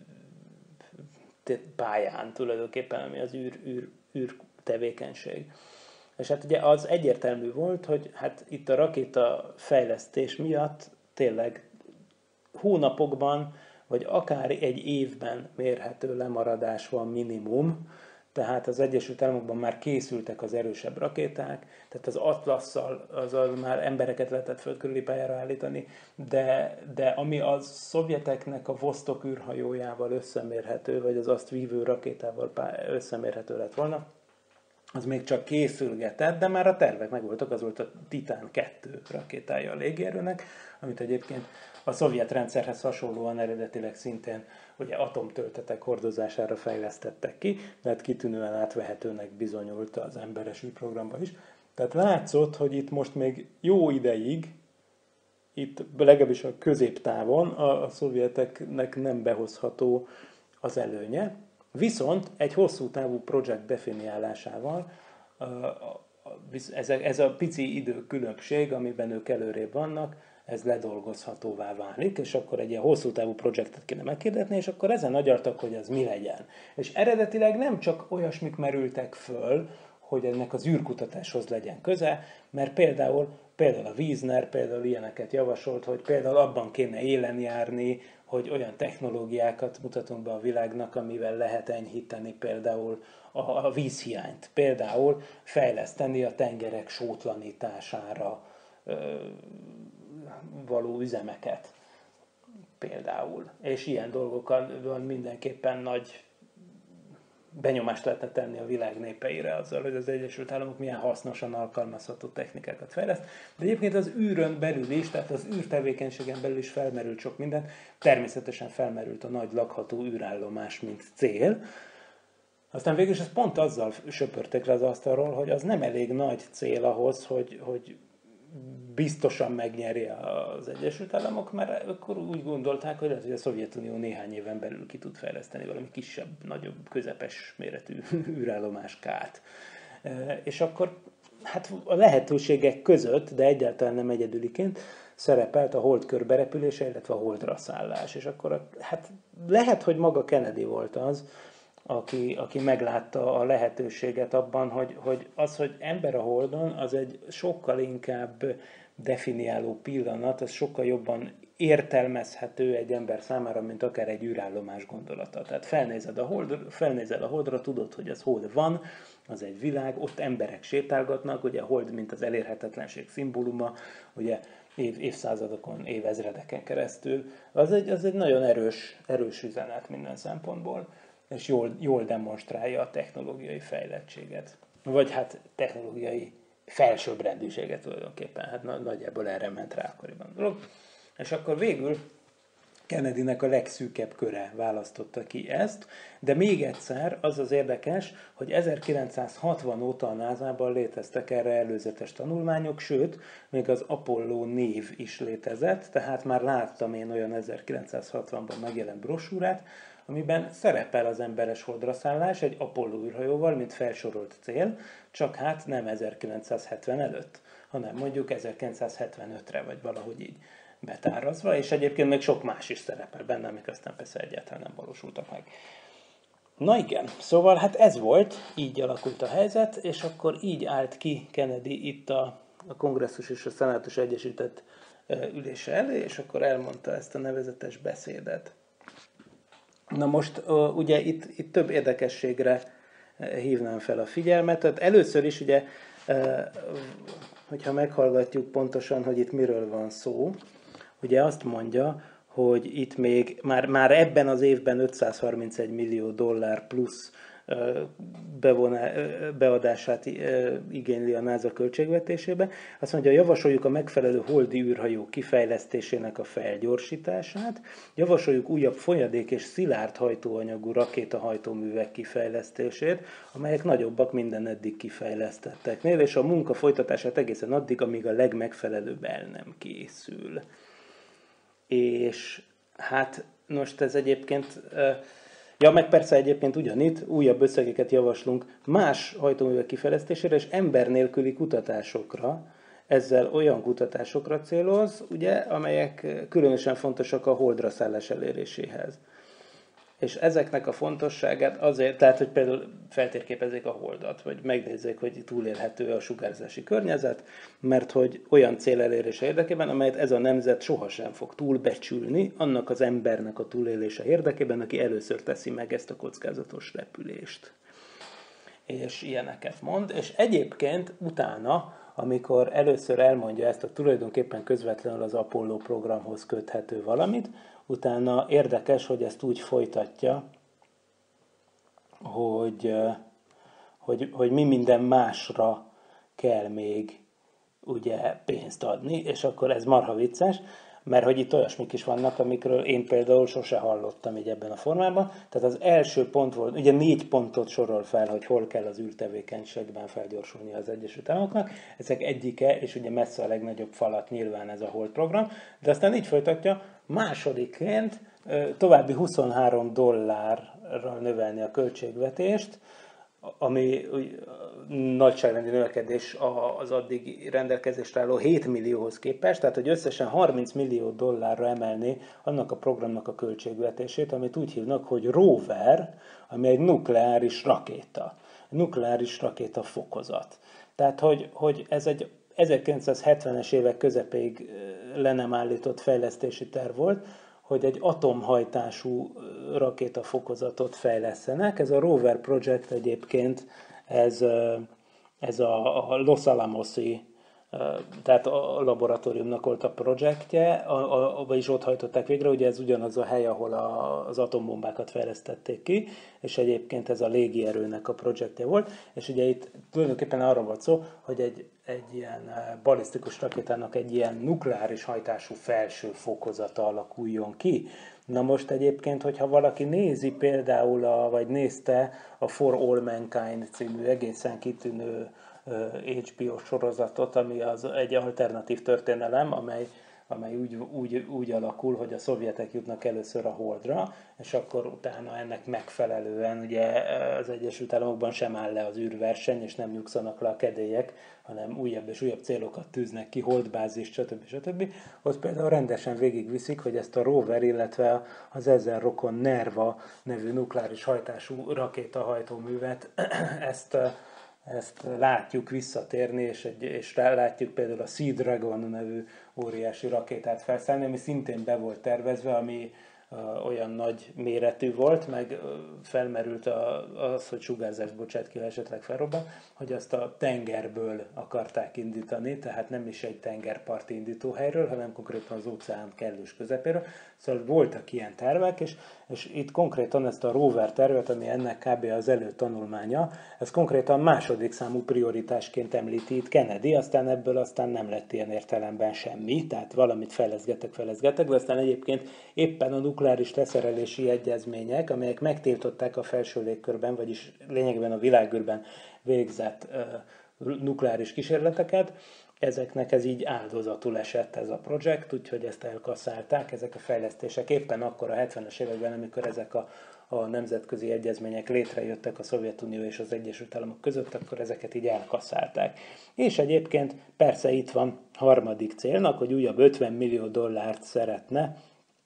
pályán tulajdonképpen, ami az űr tevékenység. És hát ugye az egyértelmű volt, hogy hát itt a rakéta fejlesztés miatt tényleg hónapokban, vagy akár egy évben mérhető lemaradás van minimum, tehát az Egyesült Államokban már készültek az erősebb rakéták, tehát az Atlasszal azzal már embereket lehetett föld körüli pályára állítani, de ami a szovjeteknek a Vostok űrhajójával összemérhető, vagy az azt vívő rakétával összemérhető lett volna, az még csak készülgetett, de már a tervek megvoltak, az volt a Titán 2 rakétája a légierőnek, amit egyébként a szovjet rendszerhez hasonlóan eredetileg szintén ugye atomtöltetek hordozására fejlesztettek ki, mert kitűnően átvehetőnek bizonyult az emberes űrprogramban is. Tehát látszott, hogy itt most még jó ideig, itt legalábbis a középtávon a szovjeteknek nem behozható az előnye, viszont egy hosszú távú projekt definiálásával ez a pici időkülönbség, amiben ők előrébb vannak, ez ledolgozhatóvá válik, és akkor egy ilyen hosszú távú projektet kéne meghirdetni, és akkor ezen agyaltak, hogy az mi legyen. És eredetileg nem csak olyasmik merültek föl, hogy ennek az űrkutatáshoz legyen köze, mert például a Wiesner például ilyeneket javasolt, hogy például abban kéne élen járni, hogy olyan technológiákat mutatunk be a világnak, amivel lehet enyhíteni például a vízhiányt. Például fejleszteni a tengerek sótlanítására való üzemeket. Például. És ilyen dolgokon mindenképpen nagy benyomást lehetne tenni a világ népeire azzal, hogy az Egyesült Államok milyen hasznosan alkalmazható technikákat fejleszt. De egyébként az űrön belül is, tehát az űrtevékenységen belül is felmerült sok minden. Természetesen felmerült a nagy lakható űrállomás, mint cél. Aztán végül is ezt pont azzal söpörték le az asztalról, hogy az nem elég nagy cél ahhoz, hogy biztosan megnyeri az Egyesült Államok, mert akkor úgy gondolták, hogy lehet, hogy a Szovjetunió néhány éven belül ki tud fejleszteni valami kisebb, nagyobb, közepes méretű űrállomáskát. És akkor hát a lehetőségek között, de egyáltalán nem egyedüliként szerepelt a hold körberepülése, illetve a holdra szállás. És akkor hát lehet, hogy maga Kennedy volt az, aki meglátta a lehetőséget abban, hogy az, hogy ember a Holdon, az egy sokkal inkább definiáló pillanat, az sokkal jobban értelmezhető egy ember számára, mint akár egy űrállomás gondolata. Tehát felnézel a Holdra, tudod, hogy az Hold van, az egy világ, ott emberek sétálgatnak, ugye a Hold, mint az elérhetetlenség szimbóluma, ugye évszázadokon, évezredeken keresztül. Az egy nagyon erős üzenet minden szempontból, és jól demonstrálja a technológiai fejlettséget. Vagy hát technológiai felsőbbrendűséget tulajdonképpen. Hát nagyjából erre ment rá akkoriban a dolog. És akkor végül Kennedynek a legszűkebb köre választotta ki ezt, de még egyszer az az érdekes, hogy 1960 óta a NASA-ban léteztek erre előzetes tanulmányok, sőt, még az Apollo név is létezett, tehát már láttam én olyan 1960-ban megjelent brosúrát, amiben szerepel az emberes holdra szállás egy Apollo űrhajóval, mint felsorolt cél, csak hát nem 1970 előtt, hanem mondjuk 1975-re, vagy valahogy így betárazva, és egyébként még sok más is szerepel benne, amik aztán persze egyáltalán nem valósultak meg. Na igen, szóval hát ez volt, így alakult a helyzet, és akkor így állt ki Kennedy itt a kongresszus és a szenátus egyesített ülése elé, és akkor elmondta ezt a nevezetes beszédet. Na most ugye itt több érdekességre hívnám fel a figyelmet. Tehát először is ugye, hogyha meghallgatjuk pontosan, hogy itt miről van szó, ugye azt mondja, hogy itt még már ebben az évben 531 millió dollár plusz beadását igényli a NASA költségvetésébe. Azt mondja, javasoljuk a megfelelő holdi űrhajó kifejlesztésének a felgyorsítását, javasoljuk újabb folyadék és szilárd hajtóanyagú rakétahajtóművek kifejlesztését, amelyek nagyobbak minden eddig kifejlesztetteknél, és a munka folytatását egészen addig, amíg a legmegfelelőbb el nem készül. És hát most ez egyébként... Ja, meg persze egyébként ugyanitt újabb összegeket javaslunk más hajtóművek kifejlesztésére és ember nélküli kutatásokra. Ezzel olyan kutatásokra céloz, ugye, amelyek különösen fontosak a holdra szállás eléréséhez. És ezeknek a fontosságát azért, tehát, hogy például feltérképezzék a holdat, vagy megnézzék, hogy túlélhető a sugárzási környezet, mert hogy olyan cél elérése érdekében, amelyet ez a nemzet sohasem fog túlbecsülni, annak az embernek a túlélése érdekében, aki először teszi meg ezt a kockázatos repülést. És ilyeneket mond, és egyébként utána, amikor először elmondja ezt a tulajdonképpen közvetlenül az Apollo programhoz köthető valamit, utána érdekes, hogy ezt úgy folytatja, hogy mi minden másra kell még ugye pénzt adni, és akkor ez marha vicces, mert hogy itt olyasmik is vannak, amikről én például sose hallottam így ebben a formában. Tehát az első pont volt, ugye 4 pontot sorol fel, hogy hol kell az űrtevékenységben felgyorsulni az Egyesült Államoknak. Ezek egyike, és ugye messze a legnagyobb falat nyilván ez a Hold program, de aztán így folytatja, másodikként további 23 dollárral növelni a költségvetést, ami nagyságrendi növekedés az addig rendelkezésre álló 7 millióhoz képest, tehát hogy összesen 30 millió dollárra emelni annak a programnak a költségvetését, amit úgy hívnak, hogy rover, ami egy nukleáris rakéta. Nukleáris rakéta fokozat. Tehát, hogy ez egy 1970-es évek közepéig le nem állított fejlesztési terv volt, hogy egy atomhajtású rakétafokozatot fejlesztenek. Ez a Rover Project egyébként, ez a Los Alamos-i, tehát a laboratóriumnak volt a projektje, vagyis ott hajtották végre, ugye ez ugyanaz a hely, ahol az atombombákat fejlesztették ki, és egyébként ez a légierőnek a projektje volt, és ugye itt tulajdonképpen arra volt szó, hogy egy ilyen balisztikus rakétának egy ilyen nukleáris hajtású felső fokozata alakuljon ki. Na most egyébként, hogyha valaki nézi például, vagy nézte a For All Mankind című egészen kitűnő HBO sorozatot, ami egy alternatív történelem, amely úgy alakul, hogy a szovjetek jutnak először a Holdra, és akkor utána ennek megfelelően ugye az Egyesült Államokban sem áll le az űrverseny, és nem nyugszanak le a kedélyek, hanem újabb és újabb célokat tűznek ki, holdbázis, stb. Ott például rendesen végigviszik, hogy ezt a rover, illetve az ezzel rokon NERVA nevű nukleáris hajtású rakétahajtóművet, ezt ezt látjuk visszatérni, és látjuk például a Sea Dragon nevű óriási rakétát felszállni, ami szintén be volt tervezve, ami olyan nagy méretű volt, meg felmerült az, hogy sugárzást bocsát ki, ha esetleg felrobban, hogy azt a tengerből akarták indítani, tehát nem is egy tengerparti indítóhelyről, hanem konkrétan az óceán kellős közepéről. Szóval voltak ilyen tervek, és itt konkrétan ezt a rover tervet, ami ennek kb. Az előtanulmánya, ez konkrétan második számú prioritásként említi itt Kennedy, aztán ebből nem lett ilyen értelemben semmi, tehát valamit fejleszgettek, de aztán egyébként éppen a nukleáris leszerelési egyezmények, amelyek megtiltották a felső légkörben, vagyis lényegében a világűrben végzett nukleáris kísérleteket, ezeknek ez így áldozatul esett ez a projekt, úgyhogy ezt elkasszálták, ezek a fejlesztések éppen akkor a 70-es években, amikor ezek a nemzetközi egyezmények létrejöttek a Szovjetunió és az Egyesült Államok között, akkor ezeket így elkasszálták. És egyébként persze itt van harmadik célnak, hogy újabb $50 millió szeretne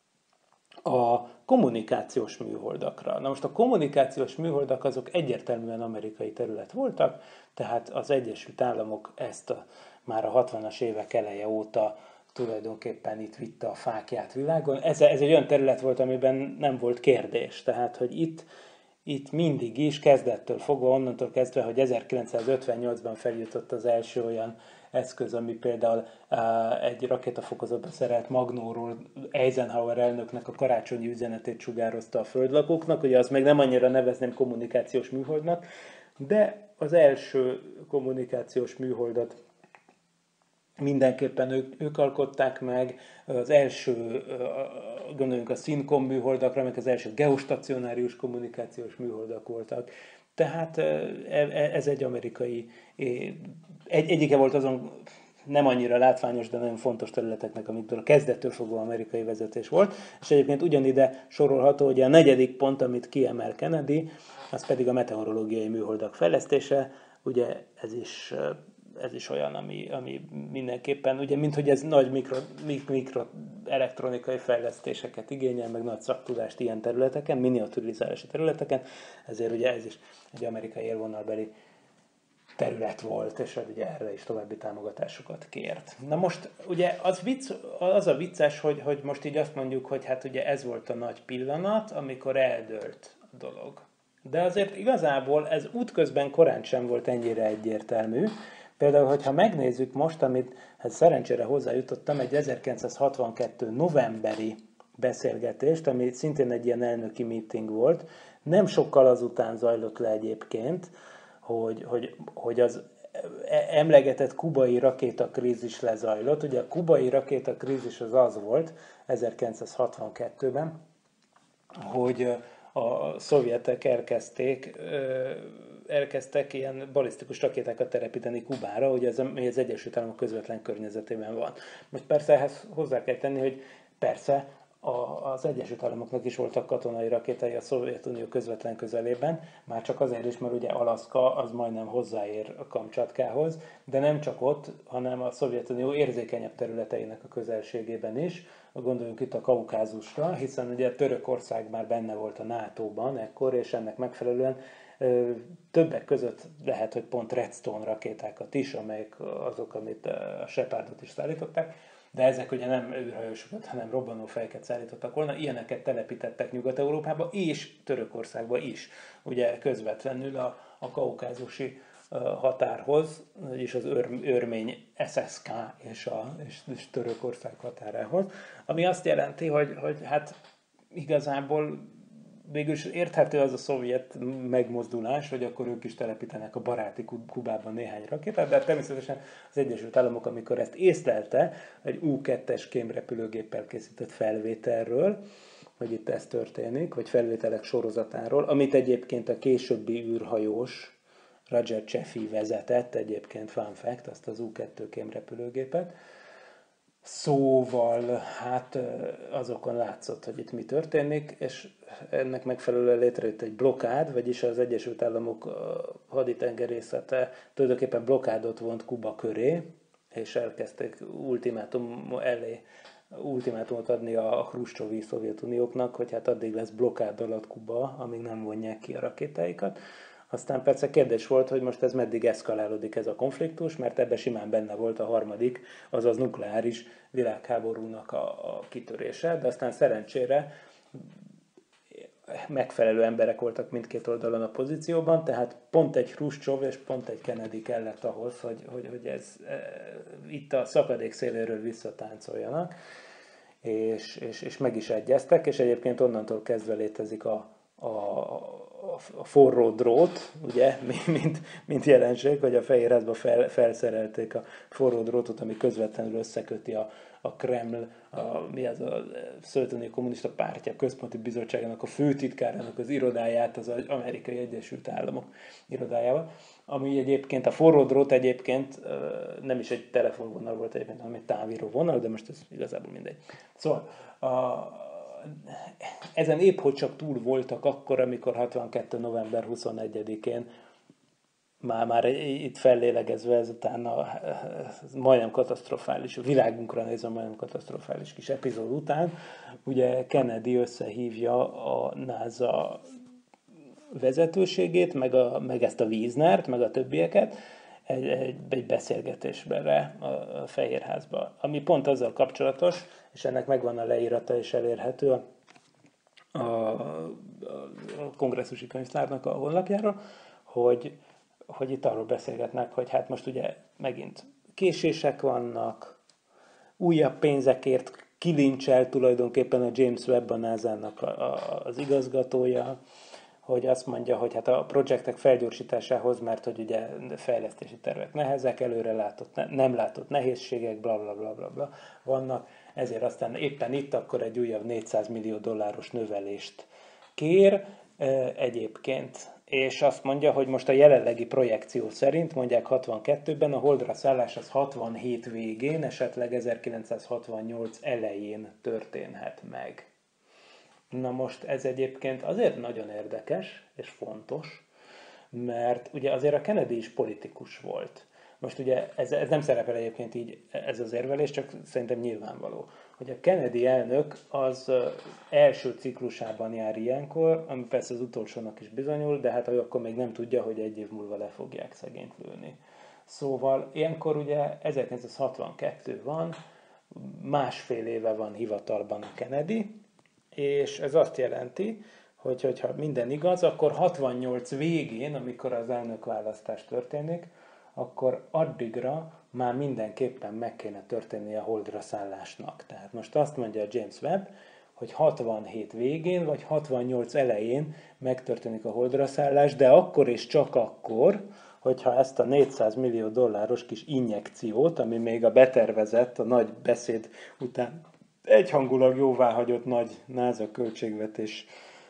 a kommunikációs műholdakra. Na most a kommunikációs műholdak azok egyértelműen amerikai terület voltak, tehát az Egyesült Államok ezt már a 60-as évek eleje óta tulajdonképpen itt vitte a fáklyát világon. Ez egy olyan terület volt, amiben nem volt kérdés. Tehát, hogy itt mindig is, kezdettől fogva, onnantól kezdve, hogy 1958-ban feljutott az első olyan eszköz, ami például egy rakétafokozatba szerelt Magnóról Eisenhower elnöknek a karácsonyi üzenetét sugározta a földlakóknak, ugye azt meg nem annyira nevezném kommunikációs műholdnak, de az első kommunikációs műholdat mindenképpen ők alkották meg, az első, gondoljunk a SYNCOM műholdakra, amik az első geostacionárius kommunikációs műholdak voltak. Tehát ez egy amerikai, egyike volt azon nem annyira látványos, de nagyon fontos területeknek, amikből a kezdettől fogva amerikai vezetés volt. És egyébként ugyanide sorolható, hogy a negyedik pont, amit kiemel Kennedy, az pedig a meteorológiai műholdak fejlesztése. Ugye ez is olyan, ami mindenképpen, ugye, mint hogy ez nagy mikroelektronikai fejlesztéseket igényel, meg nagy szaktudást ilyen területeken, miniaturizálási területeken, ezért ugye ez is egy amerikai élvonalbeli terület volt, és ugye erre is további támogatásokat kért. Na most ugye az a vicces, hogy most így azt mondjuk, hogy hát ugye ez volt a nagy pillanat, amikor eldőlt a dolog. De azért igazából ez útközben korán sem volt ennyire egyértelmű. Például, hogyha megnézzük most, amit hát szerencsére hozzájutottam, egy 1962 novemberi beszélgetést, ami szintén egy ilyen elnöki meeting volt, nem sokkal azután zajlott le egyébként, hogy az emlegetett kubai rakétakrízis lezajlott. Ugye a kubai rakétakrízis az volt 1962-ben, hogy a szovjetek elkezdtek ilyen balisztikus rakétákat telepíteni Kubára, hogy az Egyesült Államok közvetlen környezetében van. Most persze ehhez hozzá kell tenni, hogy persze az Egyesült Államoknak is voltak katonai rakétái a Szovjetunió közvetlen közelében, már csak azért is, mert ugye Alaszka az majdnem hozzáér a Kamcsatkához, de nem csak ott, hanem a Szovjetunió érzékenyebb területeinek a közelségében is. Gondoljunk itt a Kaukázusra, hiszen ugye Törökország már benne volt a NATO-ban ekkor, és ennek megfelelően többek között lehet, hogy pont Redstone rakétákat is, amelyek azok, amit a Shepardot is szállították, de ezek ugye nem űrhajósokat, hanem robbanófejeket szállítottak volna, ilyeneket telepítettek Nyugat-Európába és Törökországba is, ugye közvetlenül a kaukázusi határhoz, vagyis az örmény SSK és Törökország határához, ami azt jelenti, hogy hát igazából végülis érthető az a szovjet megmozdulás, hogy akkor ők is telepítenek a baráti Kubában néhány rakétát, de természetesen az Egyesült Államok, amikor ezt észlelte, egy U-2-es kémrepülőgéppel készített felvételről, hogy itt ez történik, vagy felvételek sorozatáról, amit egyébként a későbbi űrhajós Roger Chaffee vezetett, egyébként fun fact, azt az U-2 kémrepülőgépet. Szóval hát azokon látszott, hogy itt mi történik, és ennek megfelelően létrejött egy blokkád, vagyis az Egyesült Államok haditengerészete tulajdonképpen blokkádot vont Kuba köré, és elkezdték ultimátumot adni a Hruscsovi Szovjetunióknak, hogy hát addig lesz blokkád alatt Kuba, amíg nem vonják ki a rakétáikat. Aztán persze kérdés volt, hogy most ez meddig eszkalálódik ez a konfliktus, mert ebben simán benne volt a harmadik, azaz nukleáris világháborúnak a kitörése, de aztán szerencsére megfelelő emberek voltak mindkét oldalon a pozícióban, tehát pont egy Hruscsov és pont egy Kennedy kellett ahhoz, hogy ez itt a szakadék széléről visszatáncoljanak, és meg is egyeztek, és egyébként onnantól kezdve létezik a forró drót, ugye, mint jelenség, hogy a Fehérházba felszerelték a forró drótot, ami közvetlenül összeköti a Kreml, a Szovjetunió Kommunista Pártja Központi Bizottságának a főtitkárának az irodáját az Amerikai Egyesült Államok irodájával, ami egyébként a forró drót egyébként nem is egy telefonvonal volt egyébként, hanem egy távíró vonal, de most ez igazából mindegy. Szóval ezen épp hogy csak túl voltak akkor, amikor 62. november 21-én már itt fellélegezve ezután majdnem katasztrofális, a világunkra nézve majdnem katasztrofális kis epizód után, ugye Kennedy összehívja a NASA vezetőségét, meg ezt a Wiesnert, meg a többieket egy beszélgetésbe a Fehérházba, ami pont azzal kapcsolatos, és ennek megvan a leírata és elérhető a kongresszusi könyvtárnak a honlapjáról, hogy itt arról beszélgetnek, hogy hát most ugye megint késések vannak, újabb pénzekért kilincsel tulajdonképpen a James Webb, a NASA-nak az igazgatója, hogy azt mondja, hogy hát a projektek felgyorsításához, mert hogy ugye fejlesztési tervek nehezek, nem látott nehézségek, bla bla bla bla bla vannak, ezért aztán éppen itt akkor egy újabb $400 millió növelést kér egyébként. És azt mondja, hogy most a jelenlegi projekció szerint, mondják 62-ben, a Holdra szállás az 67 végén, esetleg 1968 elején történhet meg. Na most ez egyébként azért nagyon érdekes és fontos, mert ugye azért a Kennedy is politikus volt. Most ugye ez nem szerepel egyébként így ez az érvelés, csak szerintem nyilvánvaló, hogy a Kennedy elnök az első ciklusában jár ilyenkor, ami persze az utolsónak is bizonyul, de hát ő akkor még nem tudja, hogy egy év múlva le fogják szegényt lőni. Szóval ilyenkor ugye 1962 van, másfél éve van hivatalban a Kennedy, és ez azt jelenti, hogy ha minden igaz, akkor 68 végén, amikor az elnökválasztás történik, akkor addigra már mindenképpen meg kéne történnie a Holdra szállásnak. Tehát most azt mondja James Webb, hogy 67 végén vagy 68 elején megtörténik a Holdra szállás, de akkor és csak akkor, hogyha ezt a $400 millió kis injekciót, ami még a betervezett, a nagy beszéd után egyhangulag jóváhagyott nagy NASA költségvetés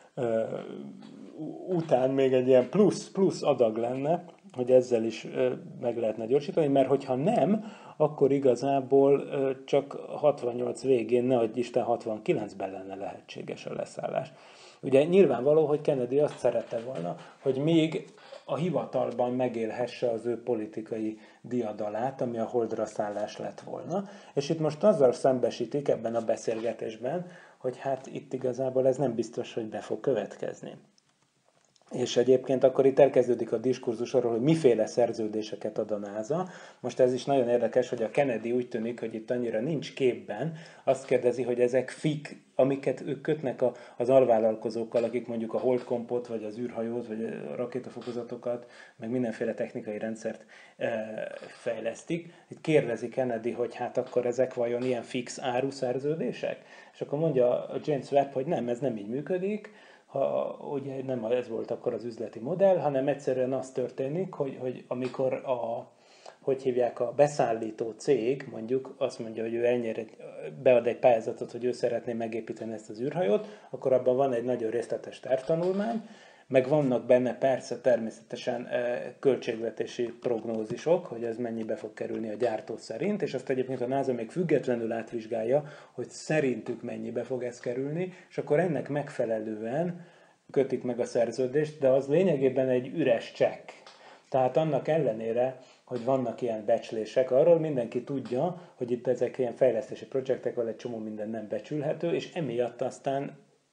után még egy ilyen plusz adag lenne, hogy ezzel is meg lehetne gyorsítani, mert hogyha nem, akkor igazából csak 68 végén, nehogy Isten 69-ben lenne lehetséges a leszállás. Ugye nyilvánvaló, hogy Kennedy azt szerette volna, hogy még a hivatalban megélhesse az ő politikai diadalát, ami a Holdra szállás lett volna. És itt most azzal szembesítik ebben a beszélgetésben, hogy hát itt igazából ez nem biztos, hogy be fog következni. És egyébként akkor itt elkezdődik a diskurzus arról, hogy miféle szerződéseket ad a NASA. Most ez is nagyon érdekes, hogy a Kennedy úgy tűnik, hogy itt annyira nincs képben. Azt kérdezi, hogy ezek fik, amiket ők kötnek az alvállalkozókkal, akik mondjuk a holdkompot, vagy az űrhajót, vagy a rakétafokozatokat, meg mindenféle technikai rendszert fejlesztik. Itt kérdezi Kennedy, hogy hát akkor ezek vajon ilyen fix áruszerződések? És akkor mondja James Webb, hogy nem, ez nem így működik. Ugye nem ez volt akkor az üzleti modell, hanem egyszerűen az történik, hogy amikor a beszállító cég, mondjuk azt mondja, hogy ő bead egy pályázatot, hogy ő szeretné megépíteni ezt az űrhajót, akkor abban van egy nagyon részletes tervtanulmány, meg vannak benne persze természetesen költségvetési prognózisok, hogy ez mennyibe fog kerülni a gyártó szerint, és azt egyébként a NASA még függetlenül átvizsgálja, hogy szerintük mennyibe fog ez kerülni, és akkor ennek megfelelően kötik meg a szerződést, de az lényegében egy üres csekk. Tehát annak ellenére, hogy vannak ilyen becslések, arról mindenki tudja, hogy itt ezek ilyen fejlesztési projektek, ahol egy csomó minden nem becsülhető, és emiatt aztán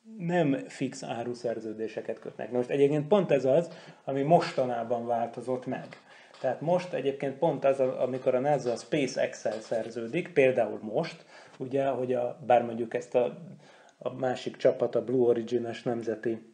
nem fix áru szerződéseket kötnek. Na most egyébként pont ez az, ami mostanában változott meg. Tehát most egyébként pont az, amikor a NASA a SpaceX-el szerződik, például most, ugye, hogy bár mondjuk ezt a másik csapat, a Blue Origin-es nemzeti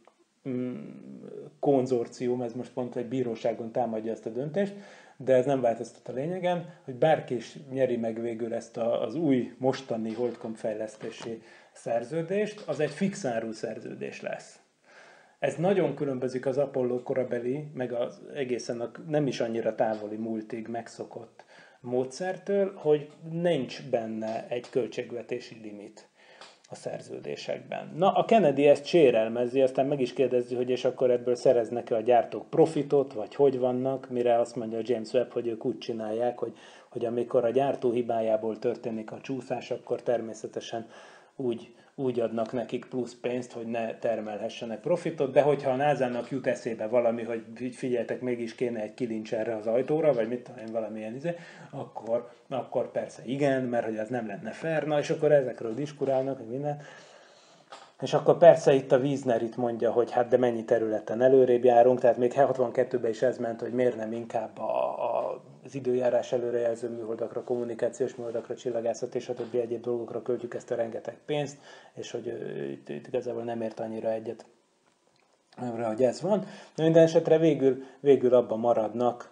konzorcium, ez most pont egy bíróságon támadja ezt a döntést, de ez nem változtat a lényegen, hogy bárki is nyeri meg végül ezt az új mostani Holdcom fejlesztési szerződést, az egy fix áru szerződés lesz. Ez nagyon különbözik az Apollo korabeli, meg az egészen nem is annyira távoli múltig megszokott módszertől, hogy nincs benne egy költségvetési limit a szerződésekben. Na, a Kennedy ezt sérelmezi, aztán meg is kérdezi, hogy és akkor ebből szereznek-e a gyártók profitot, vagy hogy vannak, mire azt mondja James Webb, hogy ők úgy csinálják, hogy amikor a gyártó hibájából történik a csúszás, akkor természetesen úgy adnak nekik plusz pénzt, hogy ne termelhessenek profitot, de hogyha a NASA-nak jut eszébe valami, hogy figyeljetek, mégis kéne egy kilincs erre az ajtóra, vagy mit tudom én, valamilyen akkor persze igen, mert hogy az nem lenne fair, na és akkor ezekről diskurálnak, hogy minden. És akkor persze itt a Wiesner itt mondja, hogy hát de mennyi területen előrébb járunk, tehát még 62-ben is ez ment, hogy miért nem inkább az időjárás előrejelző műholdakra, kommunikációs műholdakra, csillagászat és a többi egyéb dolgokra költjük ezt a rengeteg pénzt, és hogy itt igazából nem ért annyira egyet, hogy ez van. De minden esetre végül abban maradnak,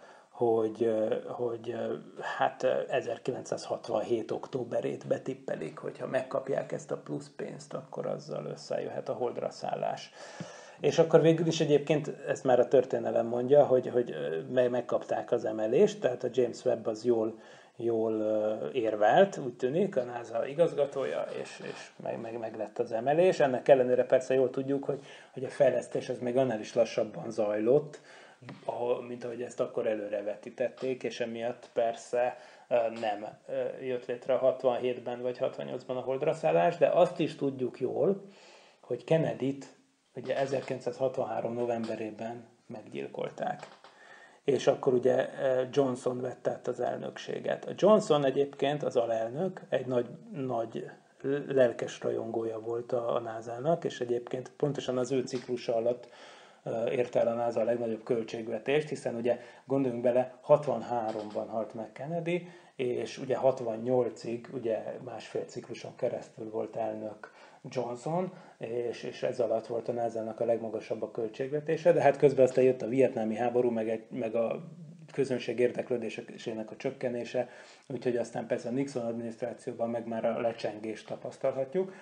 hogy hát 1967. októberét betippelik, hogyha megkapják ezt a plusz pénzt, akkor azzal összejöhet a Holdra szállás. És akkor végül is egyébként, ezt már a történelem mondja, hogy megkapták az emelést, tehát a James Webb az jól érvelt, úgy tűnik, a NASA igazgatója, és meg lett az emelés. Ennek ellenére persze jól tudjuk, hogy a fejlesztés az még annál is lassabban zajlott, mint ahogy ezt akkor előrevetítették, és emiatt persze nem jött létre 67-ben vagy 68-ban a Holdra szállás, de azt is tudjuk jól, hogy Kennedyt ugye 1963. novemberében meggyilkolták. És akkor ugye Johnson vett át az elnökséget. A Johnson egyébként, az alelnök, egy nagy lelkes rajongója volt a NASA-nak, és egyébként pontosan az ő ciklusa alatt érte el a NASA a legnagyobb költségvetést, hiszen ugye gondoljunk bele, 63-ban halt meg Kennedy, és ugye 68-ig, ugye másfél cikluson keresztül volt elnök Johnson, és ez alatt volt a NASA-nak a legmagasabb a költségvetése, de hát közben aztán jött a vietnámi háború, meg a közönség érdeklődésének a csökkenése, úgyhogy aztán persze a Nixon adminisztrációban meg már a lecsengést tapasztalhatjuk,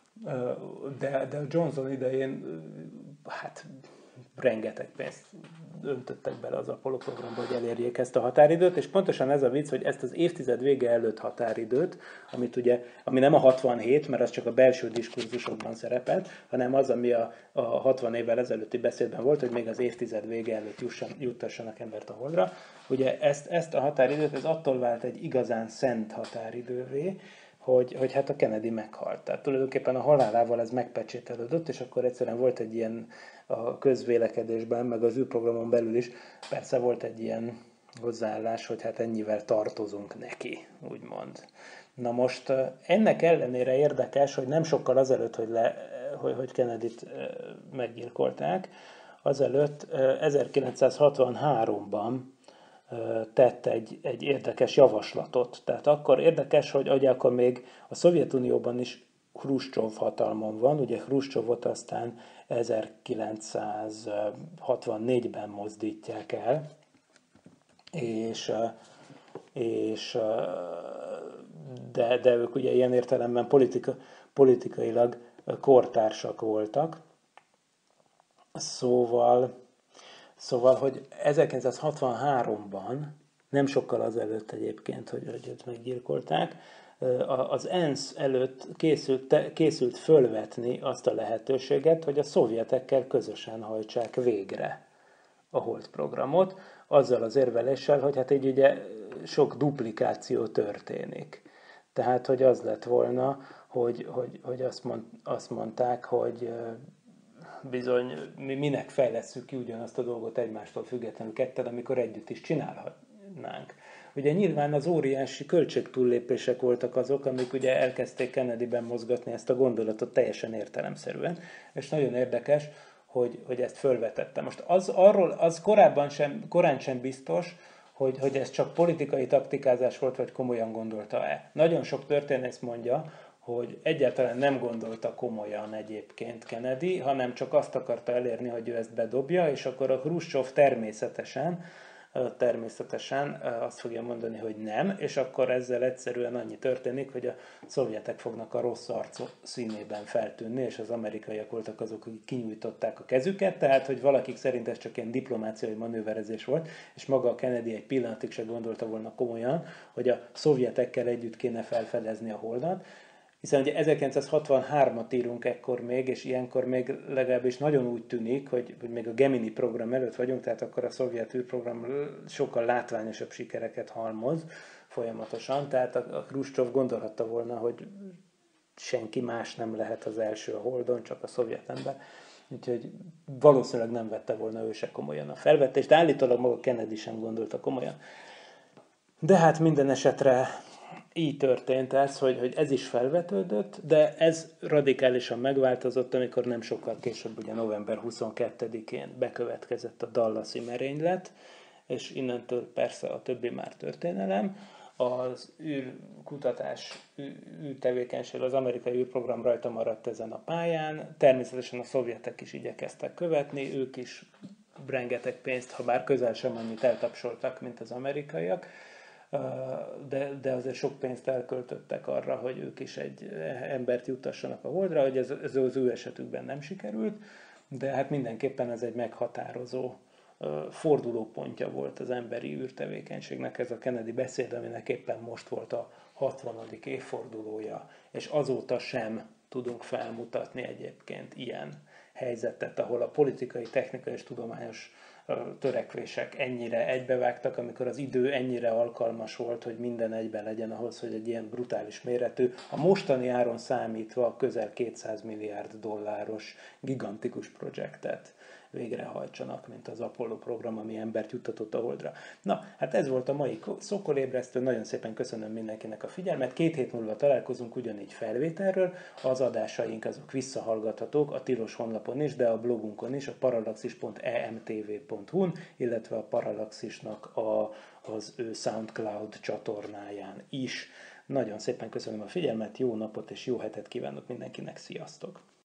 de a Johnson idején hát rengeteg pénzt öntöttek bele az Apollo programba, hogy elérjék ezt a határidőt, és pontosan ez a vicc, hogy ezt az évtized vége előtt határidőt, ami nem a 67, mert az csak a belső diskurzusokban szerepelt, hanem az, ami a 60 évvel ezelőtti beszédben volt, hogy még az évtized vége előtt juttassanak embert a Holdra. Ugye ezt a határidőt, ez attól vált egy igazán szent határidővé, hogy hát a Kennedy meghalt. Tehát tulajdonképpen a halálával ez megpecsételődött, és akkor egyszerűen volt egy ilyen a közvélekedésben, meg az űrprogramon belül is, persze volt egy ilyen hozzáállás, hogy hát ennyivel tartozunk neki, úgymond. Na most ennek ellenére érdekes, hogy nem sokkal azelőtt, hogy Kennedyt meggyilkolták, azelőtt 1963-ban tett egy érdekes javaslatot. Tehát akkor érdekes, hogy akkor még a Szovjetunióban is Hruscsov hatalmon van, ugye Hruscsovot aztán 1964-ben mozdítják el, de ők ugye ilyen értelemben politikailag kortársak voltak. Szóval, hogy 1963-ban, nem sokkal azelőtt egyébként, hogy őt meggyilkolták, az ENSZ előtt készült fölvetni azt a lehetőséget, hogy a szovjetekkel közösen hajtsák végre a Hold programot, azzal az érveléssel, hogy hát így ugye sok duplikáció történik. Tehát, hogy az lett volna, hogy azt mondták, hogy bizony mi minek fejlesszük ki ugyanazt a dolgot egymástól függetlenül ketten, amikor együtt is csinálhatnánk. Ugye nyilván az óriási költségtúllépések voltak azok, amik ugye elkezdték Kennedyben mozgatni ezt a gondolatot teljesen értelemszerűen, és nagyon érdekes, hogy ezt fölvetette. Most az korán sem biztos, hogy ez csak politikai taktikázás volt, vagy komolyan gondolta-e. Nagyon sok történész mondja, hogy egyáltalán nem gondolta komolyan egyébként Kennedy, hanem csak azt akarta elérni, hogy ő ezt bedobja, és akkor a Hruscsov természetesen azt fogja mondani, hogy nem, és akkor ezzel egyszerűen annyi történik, hogy a szovjetek fognak a rossz arc színében feltűnni, és az amerikaiak voltak azok, akik kinyújtották a kezüket, tehát hogy valakik szerint ez csak ilyen diplomáciai manőverezés volt, és maga a Kennedy egy pillanatig se gondolta volna komolyan, hogy a szovjetekkel együtt kéne felfedezni a Holdat, hiszen ugye 1963-at írunk ekkor még, és ilyenkor még legalábbis nagyon úgy tűnik, hogy még a Gemini program előtt vagyunk, tehát akkor a szovjet űrprogram sokkal látványosabb sikereket halmoz folyamatosan, tehát a Hruscsov gondolhatta volna, hogy senki más nem lehet az első a Holdon, csak a szovjet ember. Úgyhogy valószínűleg nem vette volna ő se komolyan a felvetést, de állítólag maga Kennedy sem gondolta komolyan. De hát minden esetre így történt ez, hogy ez is felvetődött, de ez radikálisan megváltozott, amikor nem sokkal később, ugye november 22-én bekövetkezett a Dallasi merénylet, és innentől persze a többi már történelem. Az űrkutatás, űrtevékenység, az amerikai űrprogram rajta maradt ezen a pályán, természetesen a szovjetek is igyekeztek követni, ők is rengeteg pénzt, ha bár közel sem annyit eltapsoltak, mint az amerikaiak, de azért sok pénzt elköltöttek arra, hogy ők is egy embert juttassanak a Holdra, hogy ez az ő esetükben nem sikerült, de hát mindenképpen ez egy meghatározó fordulópontja volt az emberi űrtevékenységnek, ez a Kennedy beszéd, aminek éppen most volt a 60. évfordulója, és azóta sem tudunk felmutatni egyébként ilyen helyzetet, ahol a politikai, technikai és tudományos törekvések ennyire egybevágtak, amikor az idő ennyire alkalmas volt, hogy minden egyben legyen ahhoz, hogy egy ilyen brutális méretű, a mostani áron számítva közel 200 milliárd dolláros gigantikus projektet végrehajtsanak, mint az Apollo program, ami embert juttatott a Holdra. Na, hát ez volt a mai Szokolébresztő, nagyon szépen köszönöm mindenkinek a figyelmet, 2 hét múlva találkozunk ugyanígy felvételről, az adásaink azok visszahallgathatók a tilos honlapon is, de a blogunkon is, a parallaxis.emtv.hu-n, illetve a Parallaxisnak az ő SoundCloud csatornáján is. Nagyon szépen köszönöm a figyelmet, jó napot és jó hetet kívánok mindenkinek, sziasztok!